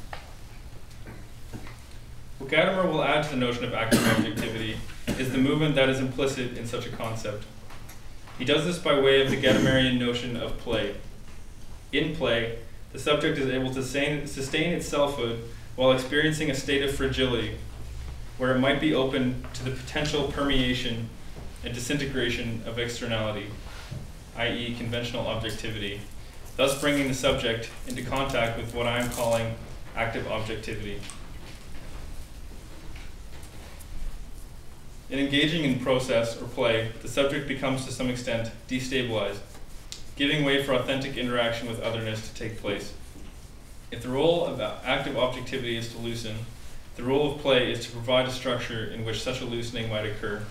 B: What Gadamer will add to the notion of active objectivity is the movement that is implicit in such a concept. He does this by way of the Gadamerian notion of play. In play, the subject is able to sustain its selfhood while experiencing a state of fragility, where it might be open to the potential permeation and disintegration of externality, i.e. conventional objectivity, thus bringing the subject into contact with what I am calling active objectivity. In engaging in process or play, the subject becomes to some extent destabilized, giving way for authentic interaction with otherness to take place. If the role of active objectivity is to loosen, the role of play is to provide a structure in which such a loosening might occur.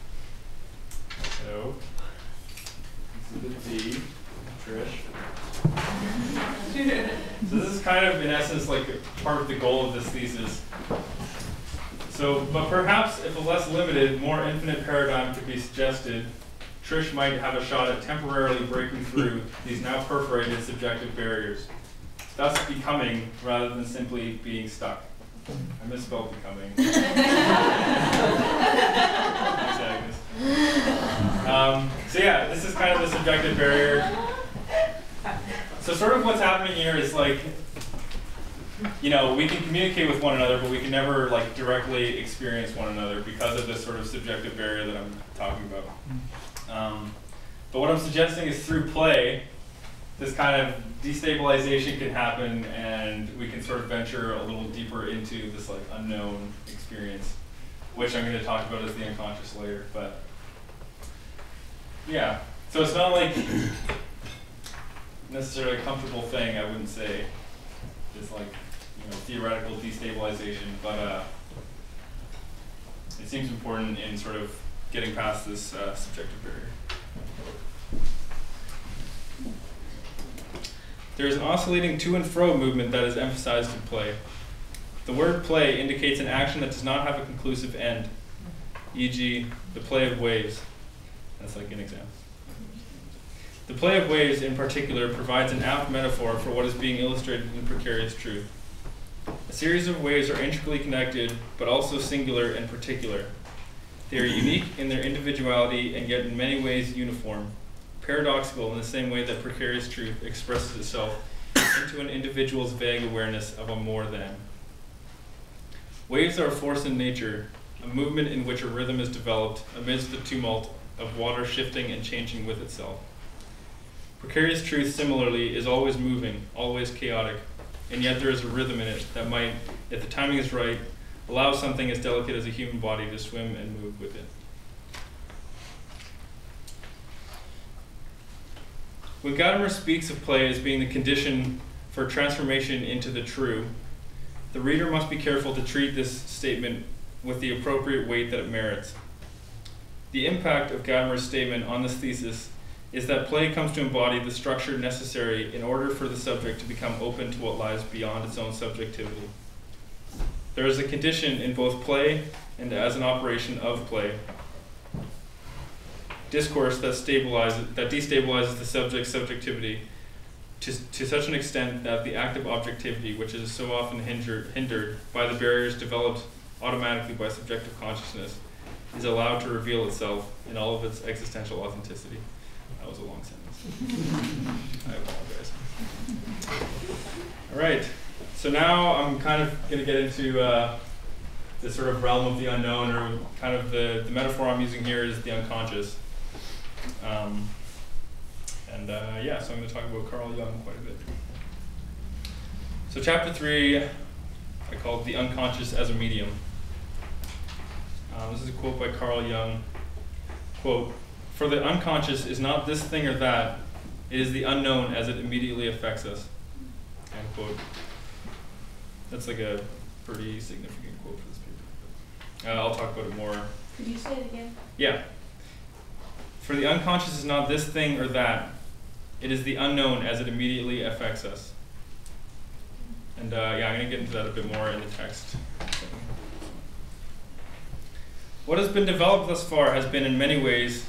B: So, Exhibit D, Trish. So this is kind of, in essence, like part of the goal of this thesis. So, but perhaps if a less limited, more infinite paradigm could be suggested, Trish might have a shot at temporarily breaking through these now perforated subjective barriers, thus becoming rather than simply being stuck. I misspelled becoming. Thanks, Agnes. So yeah, this is kind of the subjective barrier. So sort of what's happening here is like, you know, we can communicate with one another, but we can never like directly experience one another because of this sort of subjective barrier that I'm talking about. But what I'm suggesting is through play, this kind of destabilization can happen, and we can sort of venture a little deeper into this like unknown experience, which I'm going to talk about as the unconscious layer. But yeah, so it's not like necessarily a comfortable thing, I wouldn't say. It's like, you know, theoretical destabilization, but it seems important in sort of getting past this subjective barrier. There is an oscillating to and fro movement that is emphasized in play. The word play indicates an action that does not have a conclusive end, e.g. the play of waves. That's like an example. The play of waves in particular provides an apt metaphor for what is being illustrated in precarious truth. A series of waves are intricately connected, but also singular and particular. They are unique in their individuality and yet in many ways uniform, paradoxical in the same way that precarious truth expresses itself into an individual's vague awareness of a more than. Waves are a force in nature, a movement in which a rhythm is developed amidst the tumult of water shifting and changing with itself. Precarious truth, similarly, is always moving, always chaotic, and yet there is a rhythm in it that might, if the timing is right, allow something as delicate as a human body to swim and move with it. When Gadamer speaks of play as being the condition for transformation into the true, the reader must be careful to treat this statement with the appropriate weight that it merits. The impact of Gadamer's statement on this thesis is that play comes to embody the structure necessary in order for the subject to become open to what lies beyond its own subjectivity. There is a condition in both play and as an operation of play. Discourse that destabilizes the subject's subjectivity to such an extent that the active objectivity, which is so often hindered by the barriers developed automatically by subjective consciousness, is allowed to reveal itself in all of its existential authenticity. That was a long sentence. I apologize. All right, so now I'm kind of going to get into this sort of realm of the unknown, or kind of the metaphor I'm using here is the unconscious. Yeah, so I'm going to talk about Carl Jung quite a bit. So chapter 3, I called The Unconscious as a Medium. This is a quote by Carl Jung. Quote, "For the unconscious is not this thing or that, it is the unknown as it immediately affects us." End quote. That's like a pretty significant quote for this paper. I'll talk about it more.
C: Could you say it again?
B: Yeah. For the unconscious is not this thing or that. It is the unknown as it immediately affects us. And yeah, I'm going to get into that a bit more in the text. What has been developed thus far has been in many ways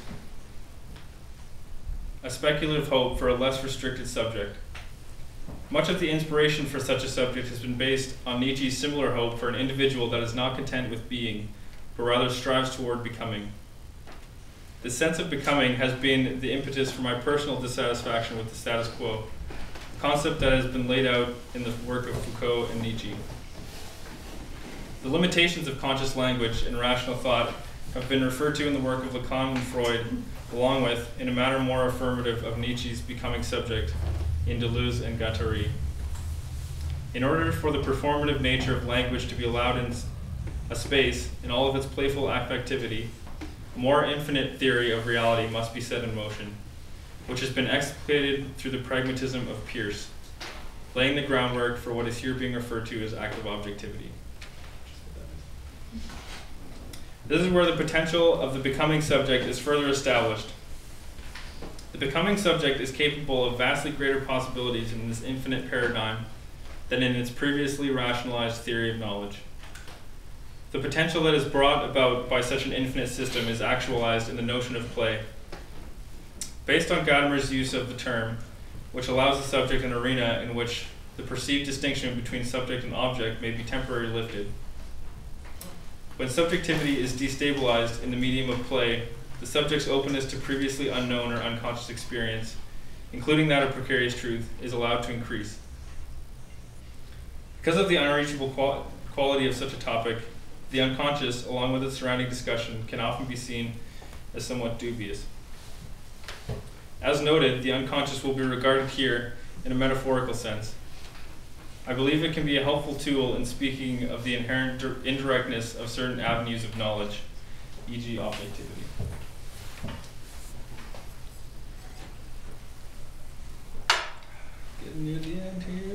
B: a speculative hope for a less restricted subject. Much of the inspiration for such a subject has been based on Nietzsche's similar hope for an individual that is not content with being, but rather strives toward becoming. The sense of becoming has been the impetus for my personal dissatisfaction with the status quo, a concept that has been laid out in the work of Foucault and Nietzsche. The limitations of conscious language and rational thought have been referred to in the work of Lacan and Freud, along with, in a manner more affirmative of Nietzsche's becoming subject, in Deleuze and Guattari. In order for the performative nature of language to be allowed in a space in all of its playful affectivity, a more infinite theory of reality must be set in motion, which has been explicated through the pragmatism of Peirce, laying the groundwork for what is here being referred to as active objectivity. This is where the potential of the becoming subject is further established. The becoming subject is capable of vastly greater possibilities in this infinite paradigm than in its previously rationalized theory of knowledge. The potential that is brought about by such an infinite system is actualized in the notion of play. Based on Gadamer's use of the term, which allows the subject an arena in which the perceived distinction between subject and object may be temporarily lifted. When subjectivity is destabilized in the medium of play, the subject's openness to previously unknown or unconscious experience, including that of precarious truth, is allowed to increase. Because of the unreachable quality of such a topic, the unconscious, along with its surrounding discussion, can often be seen as somewhat dubious. As noted, the unconscious will be regarded here in a metaphorical sense. I believe it can be a helpful tool in speaking of the inherent indirectness of certain avenues of knowledge, e.g. objectivity. Getting near the end here.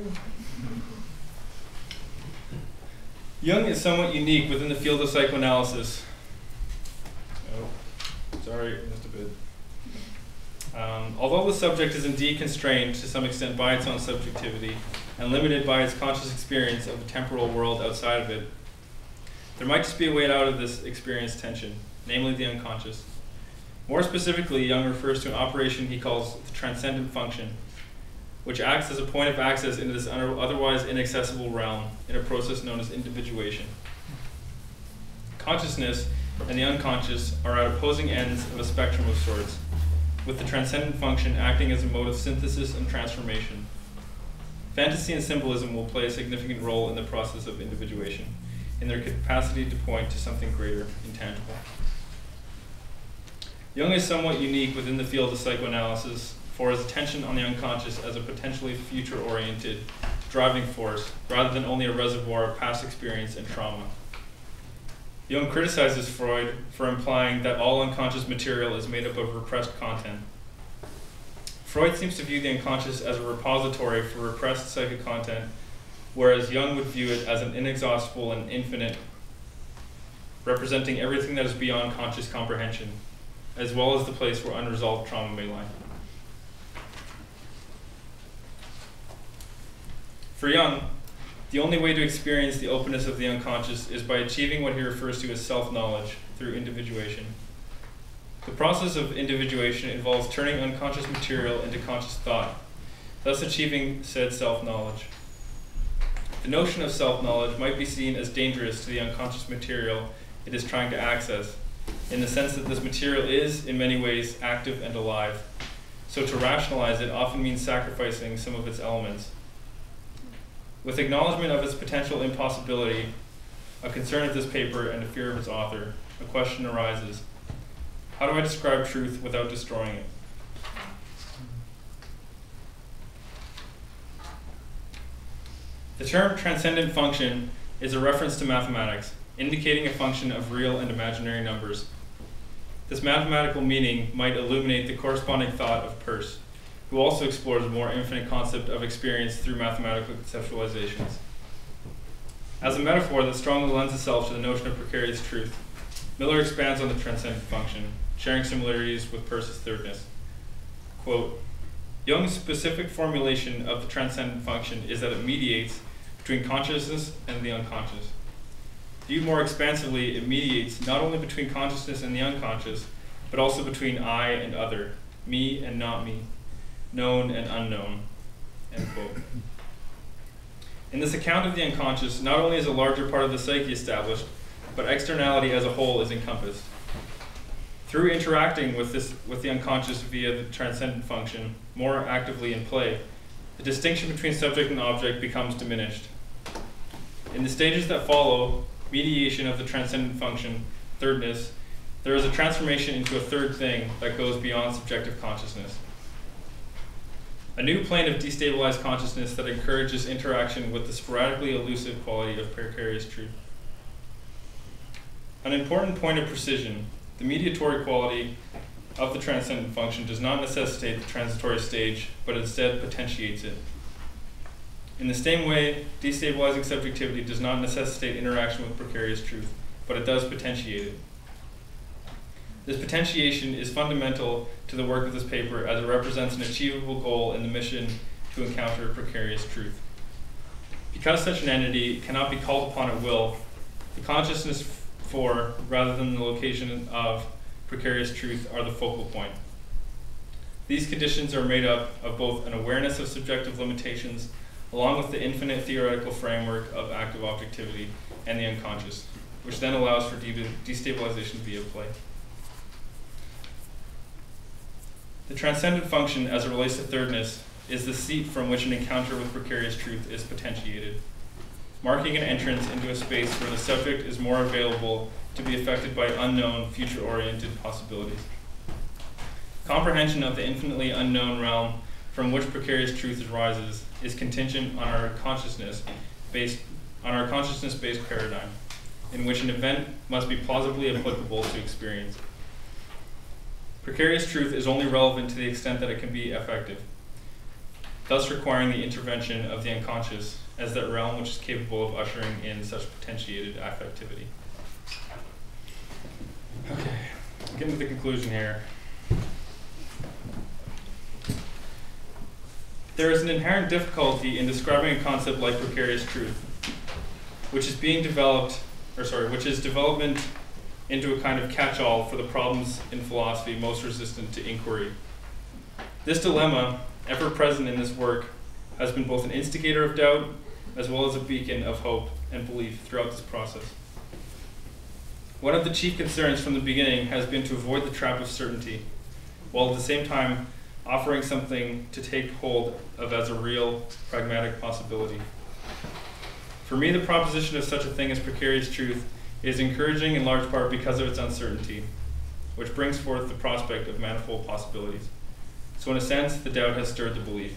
B: Jung is somewhat unique within the field of psychoanalysis. Oh, sorry, missed a bit. Although the subject is indeed constrained to some extent by its own subjectivity and limited by its conscious experience of the temporal world outside of it, there might just be a way out of this experience tension, namely the unconscious. More specifically, Jung refers to an operation he calls the transcendent function, which acts as a point of access into this otherwise inaccessible realm in a process known as individuation. Consciousness and the unconscious are at opposing ends of a spectrum of sorts, with the transcendent function acting as a mode of synthesis and transformation. Fantasy and symbolism will play a significant role in the process of individuation, in their capacity to point to something greater, intangible. Jung is somewhat unique within the field of psychoanalysis for his attention on the unconscious as a potentially future-oriented driving force, rather than only a reservoir of past experience and trauma. Jung criticizes Freud for implying that all unconscious material is made up of repressed content. Freud seems to view the unconscious as a repository for repressed psychic content, whereas Jung would view it as an inexhaustible and infinite, representing everything that is beyond conscious comprehension, as well as the place where unresolved trauma may lie. For Jung, the only way to experience the openness of the unconscious is by achieving what he refers to as self-knowledge through individuation. The process of individuation involves turning unconscious material into conscious thought, thus achieving said self-knowledge. The notion of self-knowledge might be seen as dangerous to the unconscious material it is trying to access, in the sense that this material is, in many ways, active and alive. So to rationalize it often means sacrificing some of its elements. With acknowledgement of its potential impossibility, a concern of this paper, and a fear of its author, a question arises: how do I describe truth without destroying it? The term transcendent function is a reference to mathematics, indicating a function of real and imaginary numbers. This mathematical meaning might illuminate the corresponding thought of Peirce, who also explores a more infinite concept of experience through mathematical conceptualizations. As a metaphor that strongly lends itself to the notion of precarious truth, Miller expands on the transcendent function, sharing similarities with Peirce's thirdness. Quote, Jung's specific formulation of the transcendent function is that it mediates between consciousness and the unconscious. Viewed more expansively, it mediates not only between consciousness and the unconscious, but also between I and other, me and not me, known and unknown, end quote. In this account of the unconscious, not only is a larger part of the psyche established, but externality as a whole is encompassed. Through interacting with the unconscious via the transcendent function, more actively in play, the distinction between subject and object becomes diminished. In the stages that follow, mediation of the transcendent function, thirdness, there is a transformation into a third thing that goes beyond subjective consciousness. A new plane of destabilized consciousness that encourages interaction with the sporadically elusive quality of precarious truth. An important point of precision, the mediatory quality of the transcendent function does not necessitate the transitory stage, but instead potentiates it. In the same way, destabilizing subjectivity does not necessitate interaction with precarious truth, but it does potentiate it. This potentiation is fundamental to the work of this paper as it represents an achievable goal in the mission to encounter precarious truth. Because such an entity cannot be called upon at will, the consciousness for, rather than the location of, precarious truth are the focal point. These conditions are made up of both an awareness of subjective limitations along with the infinite theoretical framework of active objectivity and the unconscious, which then allows for destabilization via play. The transcendent function, as it relates to thirdness, is the seat from which an encounter with precarious truth is potentiated, marking an entrance into a space where the subject is more available to be affected by unknown, future-oriented possibilities. Comprehension of the infinitely unknown realm from which precarious truth arises is contingent on our consciousness-based paradigm, in which an event must be plausibly applicable to experience. Precarious truth is only relevant to the extent that it can be effective, thus requiring the intervention of the unconscious as that realm which is capable of ushering in such potentiated affectivity. Okay, getting to the conclusion here. There is an inherent difficulty in describing a concept like precarious truth, which is development into a kind of catch-all for the problems in philosophy most resistant to inquiry. This dilemma, ever present in this work, has been both an instigator of doubt as well as a beacon of hope and belief throughout this process. One of the chief concerns from the beginning has been to avoid the trap of certainty, while at the same time offering something to take hold of as a real, pragmatic possibility. For me, the proposition of such a thing as precarious truth is encouraging in large part because of its uncertainty, which brings forth the prospect of manifold possibilities. So in a sense, the doubt has stirred the belief.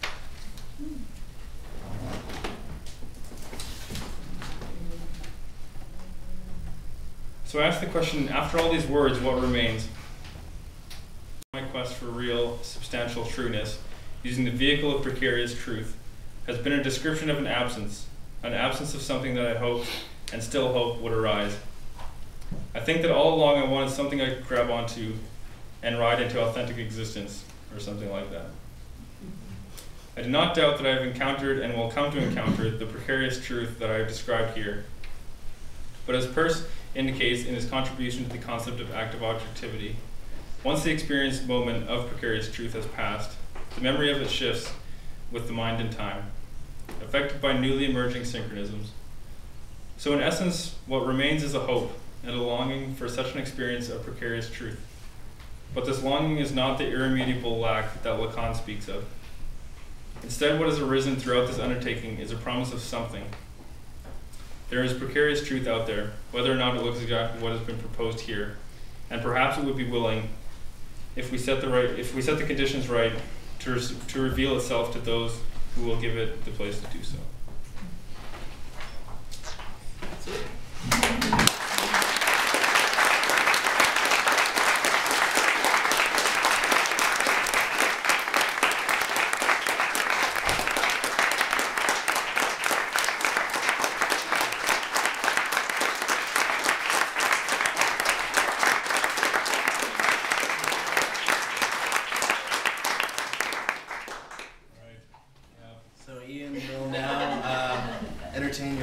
B: So I ask the question, after all these words, what remains? My quest for real, substantial trueness, using the vehicle of precarious truth, has been a description of an absence of something that I hoped and still hope would arise. I think that all along I wanted something I could grab onto and ride into authentic existence, or something like that. I do not doubt that I have encountered and will come to encounter the precarious truth that I have described here. But as Peirce indicates in his contribution to the concept of active objectivity, once the experienced moment of precarious truth has passed, the memory of it shifts with the mind in time, affected by newly emerging synchronisms. So in essence, what remains is a hope and a longing for such an experience of precarious truth. But this longing is not the irremediable lack that Lacan speaks of. Instead, what has arisen throughout this undertaking is a promise of something. There is precarious truth out there, whether or not it looks exactly what has been proposed here, and perhaps it would be willing, if we set the conditions right, to reveal itself to those who will give it the place to do so. That's it.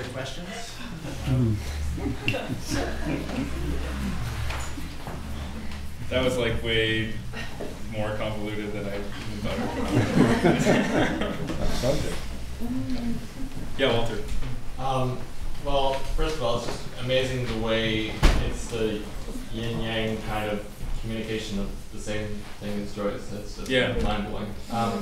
A: questions?
B: That was like way more convoluted than I even thought it would. Yeah, Walter.
C: Well, first of all, it's just amazing the way it's the yin-yang kind of communication of the same thing as Joyce. It's just mind-blowing.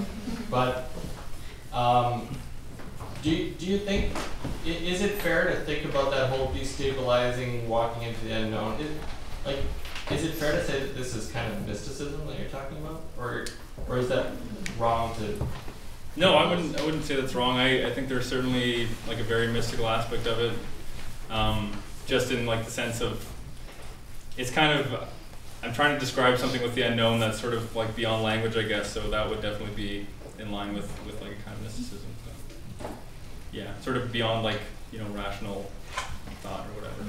C: Do you think, is it fair to think about that whole destabilizing, walking into the unknown? Is it fair to say that this is kind of mysticism that you're talking about? Or is that wrong to...
B: No, I wouldn't say that's wrong. I think there's certainly like a very mystical aspect of it. Just in like the sense of, it's kind of, I'm trying to describe something with the unknown that's sort of like beyond language, I guess, so that would definitely be in line with like a kind of mysticism. So, yeah, sort of beyond like, you know, rational thought or whatever.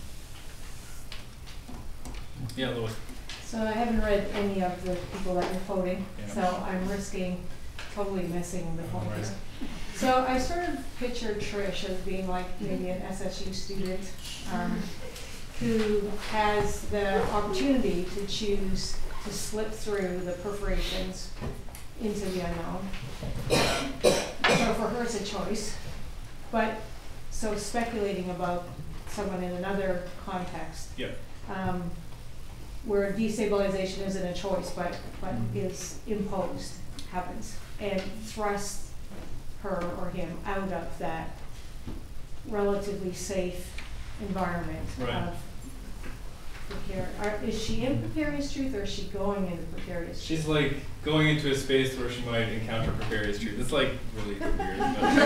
B: Yeah, Lois.
D: So I haven't read any of the people that you're quoting, so I'm risking totally missing the point here. So I sort of pictured Trish as being like maybe an SSU student who has the opportunity to choose to slip through the perforations into the unknown. So for her it's a choice, but so speculating about someone in another context.
B: Yeah.
D: Where destabilization isn't a choice, but is imposed, happens, and thrust her or him out of that relatively safe environment of precarious. Is she in precarious truth, or is she going into precarious truth?
B: She's like going into a space where she might encounter precarious truth. It's like really weird.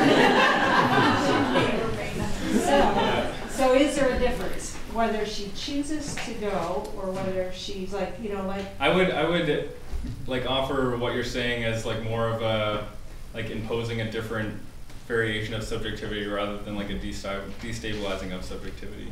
D: So is there a difference whether she chooses to go or whether she's like, you know, like... I
B: would like offer what you're saying as like more of a, like imposing a different variation of subjectivity rather than like a destabilizing of subjectivity.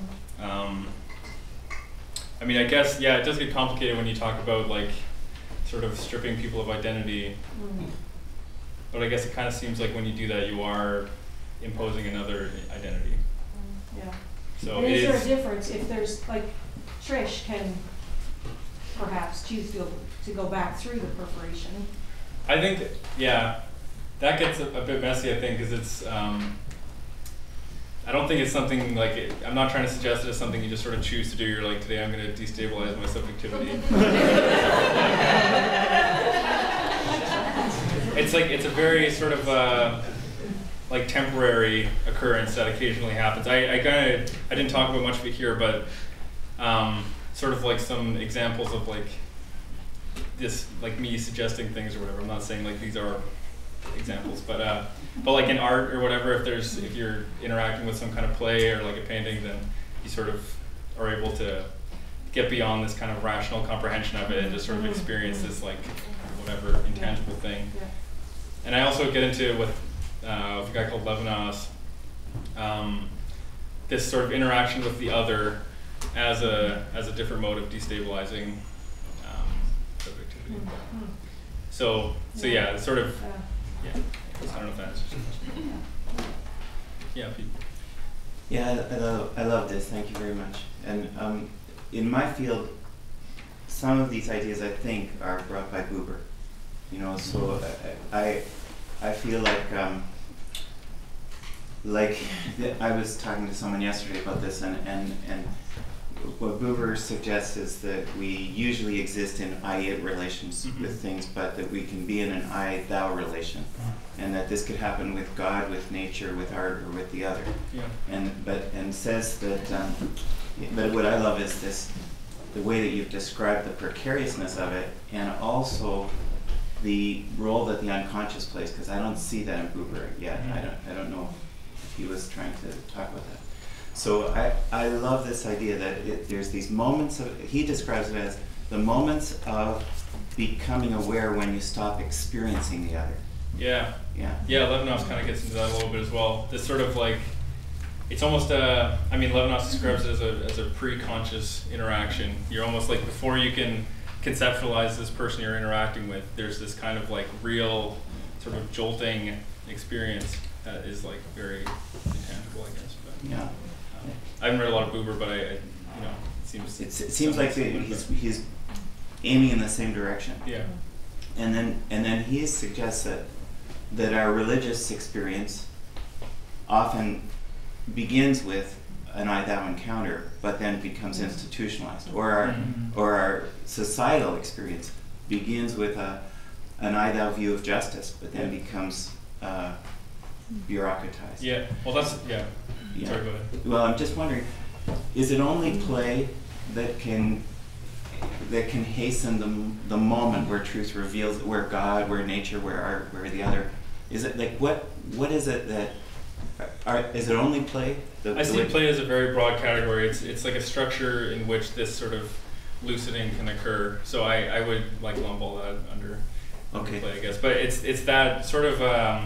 B: I mean, I guess, yeah, it does get complicated when you talk about like sort of stripping people of identity. But I guess it kind of seems like when you do that, you are imposing another identity.
D: Yeah.
B: So
D: and is there a difference if there's, like, Trish can perhaps choose to go back through the perforation?
B: I think, yeah, that gets a bit messy, I think, because it's, I don't think it's something like, I'm not trying to suggest it as something you just sort of choose to do. You're like, today I'm going to destabilize my subjectivity. It's like, it's a very sort of, like temporary occurrence that occasionally happens. I didn't talk about much of it here, but sort of like some examples of like this, like me suggesting things or whatever. I'm not saying like these are examples, but like in art or whatever, if you're interacting with some kind of play or like a painting, then you sort of are able to get beyond this kind of rational comprehension of it and just sort of experience this like whatever intangible thing. And I also get into with a guy called Levinas, this sort of interaction with the other as a different mode of destabilizing subjectivity. So yeah, it's sort of yeah. I don't know if that answers your question. Yeah, Pete.
E: Yeah, I love this. Thank you very much. And in my field, some of these ideas I think are brought by Buber. You know, so I feel like I was talking to someone yesterday about this, and what Buber suggests is that we usually exist in I-it relations with things, but that we can be in an I-thou relation, and that this could happen with God, with nature, with art, or with the other.
B: Yeah.
E: And says that. But what I love is this, the way that you've described the precariousness of it, and also the role that the unconscious plays, because I don't see that in Buber yet. I don't know if he was trying to talk about that. So I love this idea that there's these moments of, he describes it as the moments of becoming aware when you stop experiencing the other.
B: Yeah.
E: Yeah.
B: Yeah, Levinas kind of gets into that a little bit as well. This sort of like, it's almost I mean, Levinas describes it as a pre-conscious interaction. You're almost like, before you can conceptualize this person you're interacting with, there's this kind of like real sort of jolting experience that is like very intangible. careful, I guess. But
E: Yeah.
B: I haven't read a lot of Buber, but I it seems
E: It seems like he's aiming in the same direction.
B: yeah.
E: And then he suggests that our religious experience often begins with an I thou encounter, but then becomes institutionalized, or our societal experience begins with an I thou view of justice, but then becomes bureaucratized.
B: Yeah. Well, that's yeah. Sorry, go ahead.
E: Well, I'm just wondering, is it only play that can hasten the moment where truth reveals, where God, where nature, where art, where the other? Is it like what is it that? Is it only play?
B: I see play as a very broad category. It's like a structure in which this sort of loosening can occur. So I would like lump all that under play, I guess. But it's that sort of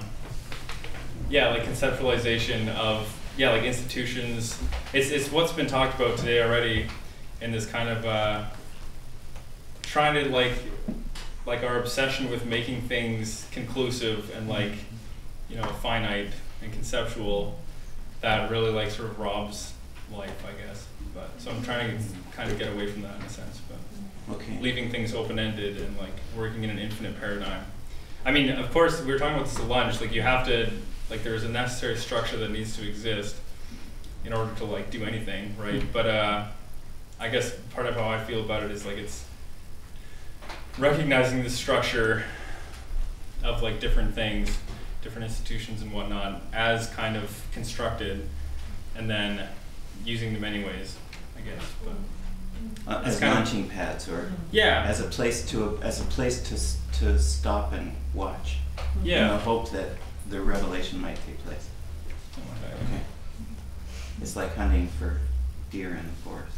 B: like conceptualization of like institutions. It's what's been talked about today already in this kind of trying to like our obsession with making things conclusive and like finite and conceptual, that really like sort of robs life, I guess. But so I'm trying to kind of get away from that in a sense, but leaving things open-ended and like working in an infinite paradigm. I mean, of course, we were talking about this at lunch. Like you have to there's a necessary structure that needs to exist in order to like do anything, right? But I guess part of how I feel about it is like it's recognizing the structure of like different things, different institutions and whatnot as kind of constructed, and then using them anyways, I guess. But
E: as launching pads, or as a place to stop and watch.
B: Yeah.
E: In the hope that the revelation might take place. Okay. It's like hunting for deer in the forest.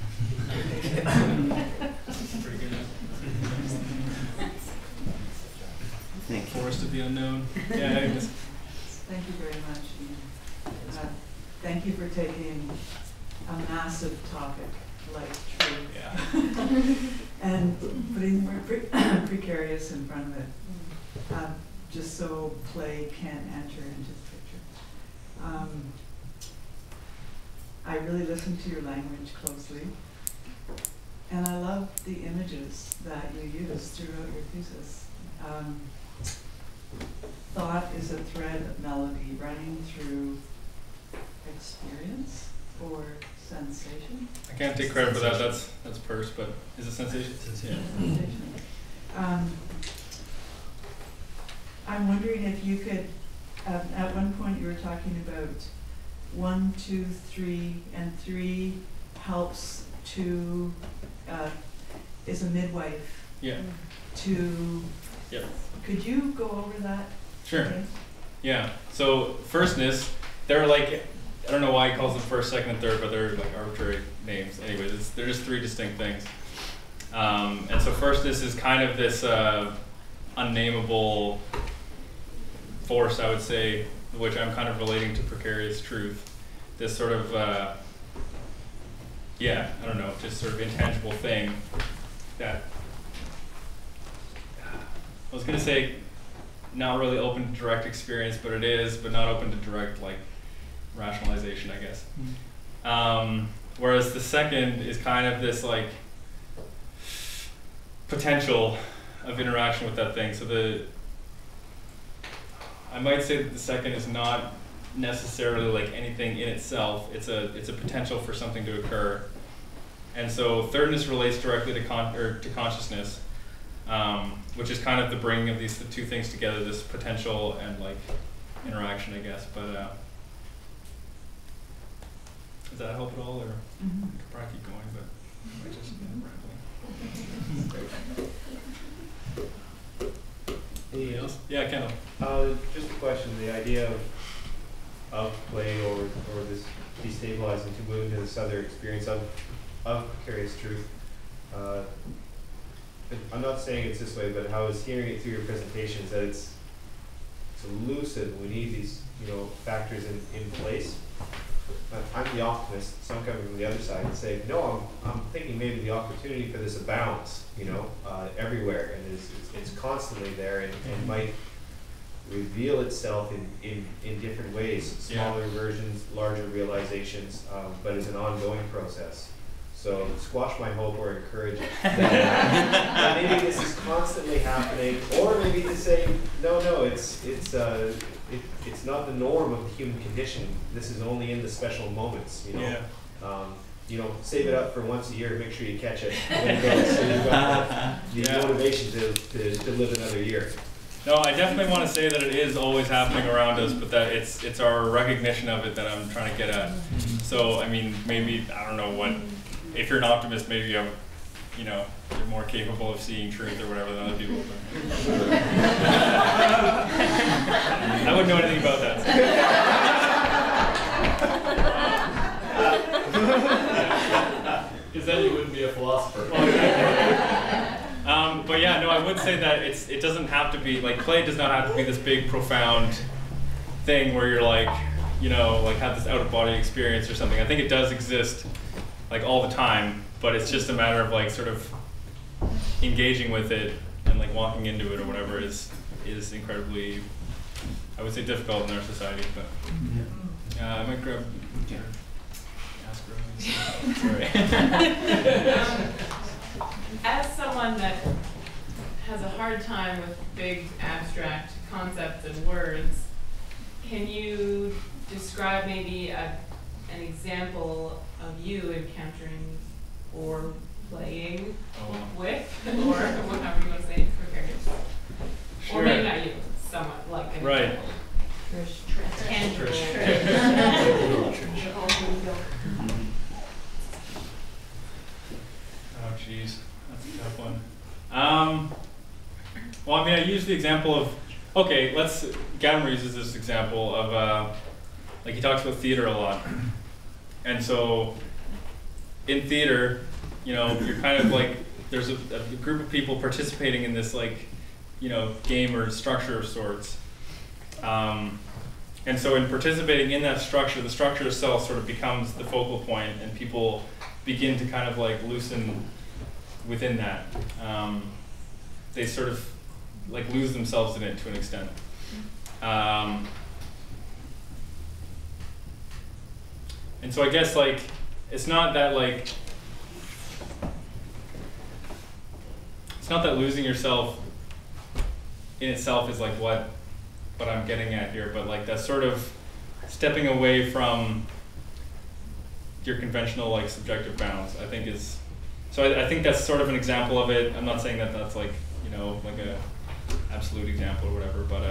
B: Pretty good.
E: Thank you.
B: Forest of the unknown. Yeah.
F: Thank you very much. Thank you for taking a massive topic like truth and putting the word precarious in front of it, just so play can enter into the picture. I really listened to your language closely, and I love the images that you use throughout your thesis. Thought is a thread of melody running through experience or sensation.
B: I can't take credit for that. That's Peirce, but is it sensation?
F: Sensation. I'm wondering if you could. At one point, you were talking about 1, 2, 3, and 3 helps to is a midwife.
B: Yeah.
F: To.
B: Yep.
F: Could you go over that?
B: Sure.
F: Okay.
B: Yeah. So firstness, they're like, I don't know why he calls them first, second, and third, but they're like arbitrary names. Anyways, they're just 3 distinct things. And so firstness is kind of this unnameable force, I would say, which I'm kind of relating to precarious truth. This sort of, I don't know, just sort of intangible thing that, I was going to say not really open to direct experience, but it is, but not open to direct like rationalization, I guess. Whereas the second is kind of this like potential of interaction with that thing. So I might say that the second is not necessarily like anything in itself. It's a potential for something to occur. And so thirdness relates directly to consciousness. Which is kind of the bringing of these 2 things together, this potential and like interaction, I guess. But does that help at all, or I could probably keep going, but I just rambling. Anything else? Yeah, Kendall.
G: Just a question: the idea of play or this destabilizing to move into this other experience of precarious truth. I'm not saying it's this way, but how I was hearing it through your presentations, that it's elusive. We need these, factors in place. I'm the optimist, so I'm coming from the other side and saying, no, I'm thinking maybe the opportunity for this abounds, everywhere, and it's constantly there, and might reveal itself in different ways, smaller versions, larger realizations, but it's an ongoing process. So squash my hope or encourage it. That maybe this is constantly happening, or maybe to say, no, it's not the norm of the human condition. This is only in the special moments, you know.
B: Yeah.
G: You know, save it up for once a year. Make sure you catch it when it goes, so you've got the motivation to live another year.
B: No, I definitely want to say that it is always happening around us, but that it's our recognition of it that I'm trying to get at. So, I mean, maybe, I don't know what, if you're an optimist, maybe you're more capable of seeing truth or whatever than other people. I wouldn't know anything about that.
C: Because then you wouldn't be a philosopher.
B: But yeah, no, I would say that it doesn't have to be, like, play does not have to be this big, profound thing where you're like, like have this out-of-body experience or something. I think it does exist, like, all the time, but it's just a matter of, like, sort of engaging with it and, like, walking into it or whatever is incredibly, I would say, difficult in our society. But I might grab. Ask her. Sorry.
H: As someone that has a hard time with big abstract concepts and words, can you describe maybe an example of you encountering or playing with, or whatever you want to say, precarious?
B: Sure.
H: Or maybe not you, somewhat like an
B: Right.
H: tangible.
B: Oh, jeez, that's a tough one. Well, I mean, I use the example of, Gadamer uses this example of, like, he talks about theater a lot. And so, in theater, you're kind of like, there's a group of people participating in this, like, game or structure of sorts. And so in participating in that structure, the structure itself sort of becomes the focal point, and people begin to kind of, like, loosen within that. They sort of, like, lose themselves in it to an extent. And so I guess, like, it's not that, like, it's not that losing yourself in itself is, like, what I'm getting at here, but, like, that sort of stepping away from your conventional, like, subjective bounds, I think is, so I think that's sort of an example of it. I'm not saying that that's, like, like a absolute example or whatever, but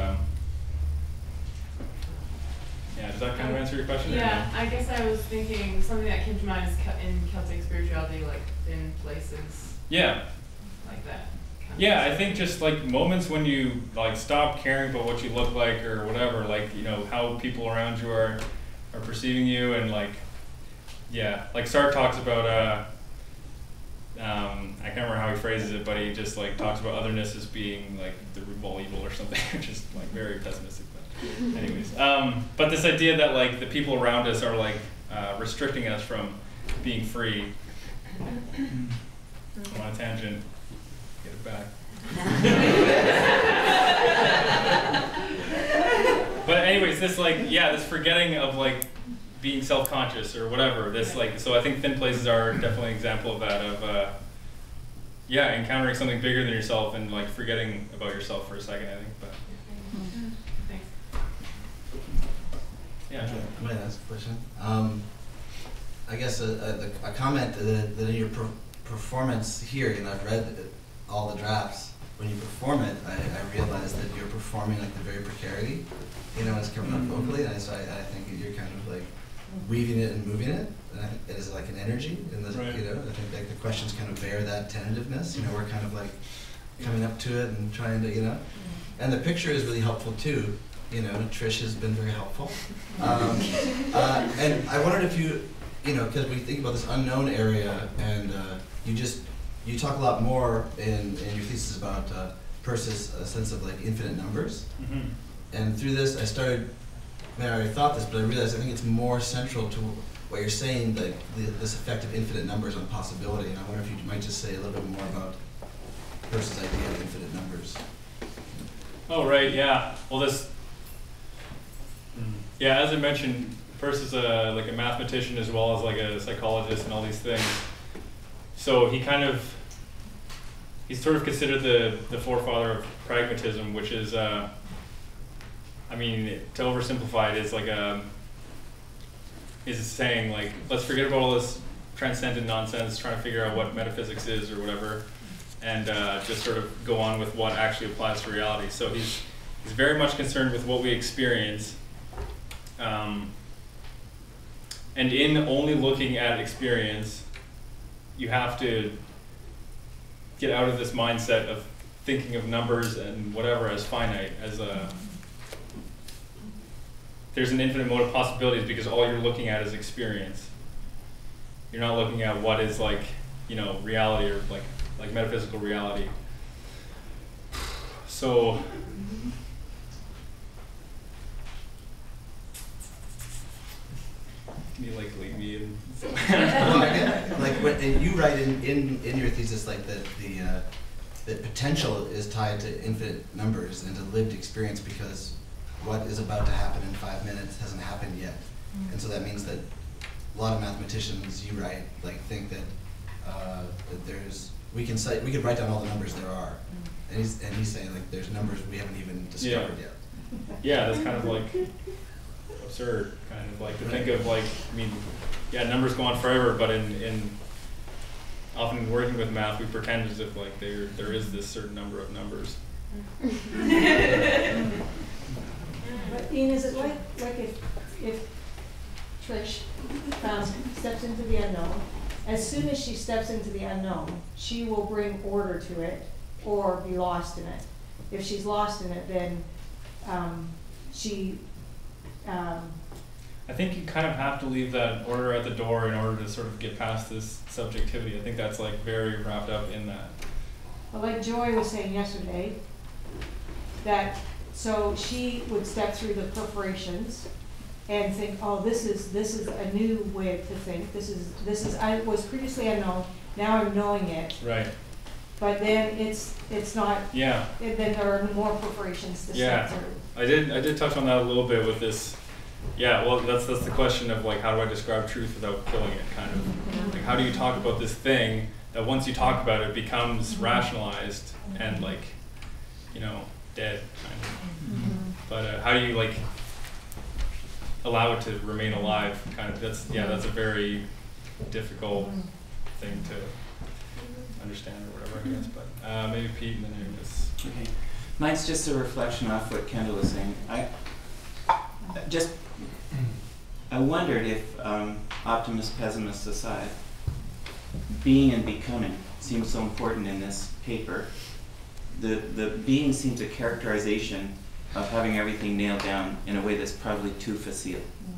B: yeah, does that kind of answer your question?
H: Yeah, I guess I was thinking something that came to mind is in Celtic spirituality, like thin places.
B: Yeah.
H: Like that.
B: Yeah, I think just, like, moments when you, like, stop caring about what you look like or whatever, like, how people around you are perceiving you, and, like, yeah, like Sartre talks about, I can't remember how he phrases it, but he just, like, talks about otherness as being, like, the root of all evil or something, which is, like, very pessimistic. But anyways, but this idea that, like, the people around us are, like, restricting us from being free. I'm on a tangent. Get it back. But anyways, this, like, this forgetting of, like, being self-conscious or whatever. This, like, so I think thin places are definitely an example of that. Of encountering something bigger than yourself and, like, forgetting about yourself for a second, I think. But
H: Thanks.
B: yeah.
I: I might ask a question. I guess a comment that in your performance here, I've read all the drafts. When you perform it, I realized that you're performing, like, the very precarity, it's coming up vocally, and so I think that you're kind of, like, weaving it and moving it, and I think it is, like, an energy, and I think, like, the questions kind of bear that tentativeness, we're kind of, like, coming up to it and trying to, and the picture is really helpful too, Trish has been very helpful, and I wondered if you, because we think about this unknown area, and you talk a lot more in your thesis about Peirce's sense of, like, infinite numbers.
B: Mm-hmm.
I: And through this, I already thought this, but I realized I think it's more central to what you're saying, like, this effect of infinite numbers on possibility. And I wonder if you might just say a little bit more about Peirce's idea of infinite numbers.
B: Oh, right, yeah. Well, this, yeah, as I mentioned, Peirce is like a mathematician as well as like a psychologist and all these things. So he's sort of considered the forefather of pragmatism, which is, I mean, to oversimplify it, is saying like, let's forget about all this transcendent nonsense, trying to figure out what metaphysics is or whatever, and just sort of go on with what actually applies to reality. So he's very much concerned with what we experience, and in only looking at experience, you have to get out of this mindset of thinking of numbers and whatever as finite, as there's an infinite mode of possibilities, because all you're looking at is experience. You're not looking at what is like, you know, reality or like metaphysical reality. So, can you like leave me in?
I: Like when you write in your thesis, like that the potential is tied to infinite numbers and to lived experience, because what is about to happen in 5 minutes hasn't happened yet. And so that means that a lot of mathematicians, you write, like think that we could write down all the numbers there are, and he's saying like there's numbers we haven't even discovered yet.
B: Yeah, that's kind of like absurd, kind of like to think of like, I mean, yeah, numbers go on forever, but in often working with math, we pretend as if like there is this certain number of numbers.
D: But Ian, is it like if Trish steps into the unknown, as soon as she steps into the unknown, she will bring order to it or be lost in it. If she's lost in it, then
B: I think you kind of have to leave that order at the door in order to sort of get past this subjectivity. I think that's like very wrapped up in that.
D: Well, like Joy was saying yesterday, that so she would step through the perforations and think, oh, this is a new way to think. This is I was previously unknown. Now I'm knowing it.
B: Right.
D: But then it's not.
B: Yeah.
D: Then there are more perforations to step through.
B: I did touch on that a little bit with this. Yeah. Well, that's the question of like, how do I describe truth without killing it? Kind of. Like, how do you talk about this thing that once you talk about it becomes rationalized and like, you know, dead kind of. But how do you like allow it to remain alive? Kind of. That's a very difficult thing to understand or whatever, I guess. But maybe Pete and then Amos.
E: Okay. Mine's just a reflection off what Kendall was saying. I wondered if, optimists, pessimists aside, being and becoming seems so important in this paper. The being seems a characterization of having everything nailed down in a way that's probably too facile.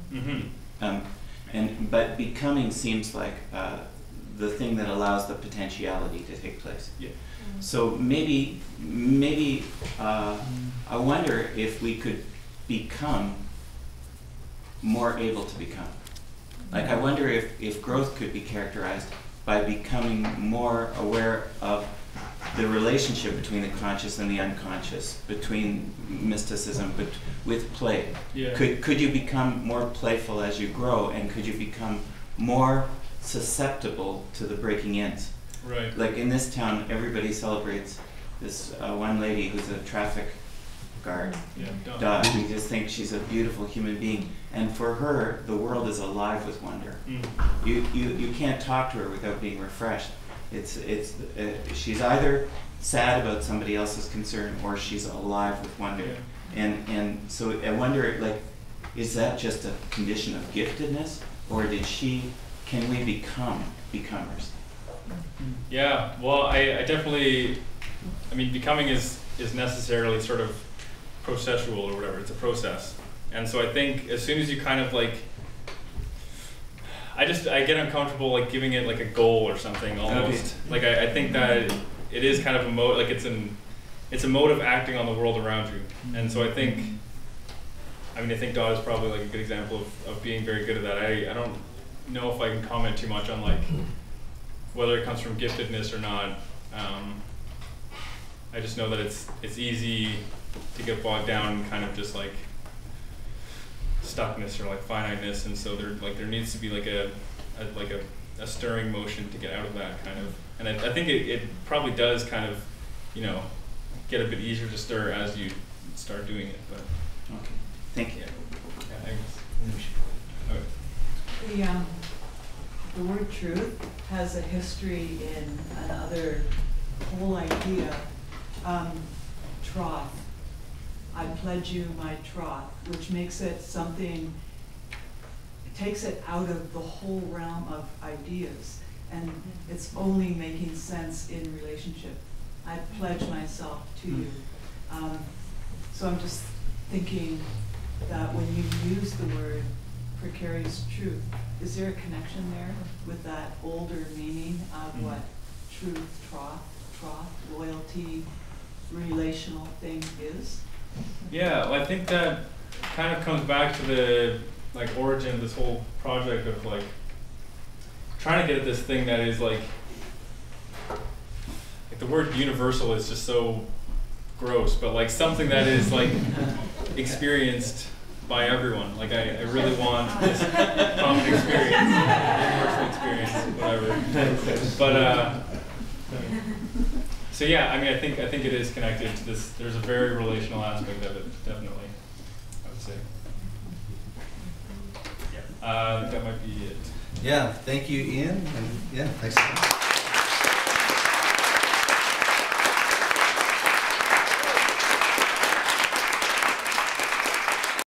E: But becoming seems like the thing that allows the potentiality to take place.
B: Yeah.
E: So maybe I wonder if we could become more able to become. Like, I wonder if growth could be characterized by becoming more aware of the relationship between the conscious and the unconscious, between mysticism, but with play.
B: Yeah.
E: Could you become more playful as you grow, and could you become more susceptible to the breaking ends?
B: Right.
E: Like in this town, everybody celebrates this one lady who's a traffic guard.
B: Yeah.
E: Dog. We just think she's a beautiful human being, and for her, the world is alive with wonder. You can't talk to her without being refreshed. She's either sad about somebody else's concern, or she's alive with wonder.
B: Yeah.
E: And so I wonder, like, is that just a condition of giftedness, or can we become becomers?
B: Yeah, well, I definitely, I mean, becoming is necessarily sort of processual or whatever. It's a process. And so I think as soon as you kind of like, I get uncomfortable like giving it like a goal or something almost. Like I think that it is kind of a mode, like it's a mode of acting on the world around you. And so I think Dot is probably like a good example of being very good at that. I don't know if I can comment too much on like whether it comes from giftedness or not. I just know that it's easy to get bogged down in kind of just like stuckness or like finiteness, and so there needs to be like a stirring motion to get out of that kind of, and I think it probably does kind of, you know, get a bit easier to stir as you start doing it, but
E: Okay, thank you.
B: yeah, I guess. Okay.
F: The word truth has a history in another whole idea, troth. I pledge you my troth, which makes it something, takes it out of the whole realm of ideas, and it's only making sense in relationship. I pledge myself to you. So I'm just thinking that when you use the word precarious truth, is there a connection there with that older meaning of what truth, troth, loyalty, relational thing is?
B: Yeah, well, I think that kind of comes back to the like origin of this whole project of like trying to get at this thing that is like the word universal is just so gross, but like something that is like experienced by everyone. Like I really want this common experience, universal experience, whatever. But so yeah, I mean, I think it is connected to this. There's a very relational aspect of it, definitely, I would say. Yeah, I think that might be it.
I: Yeah, thank you, Ian, and yeah, thanks so much.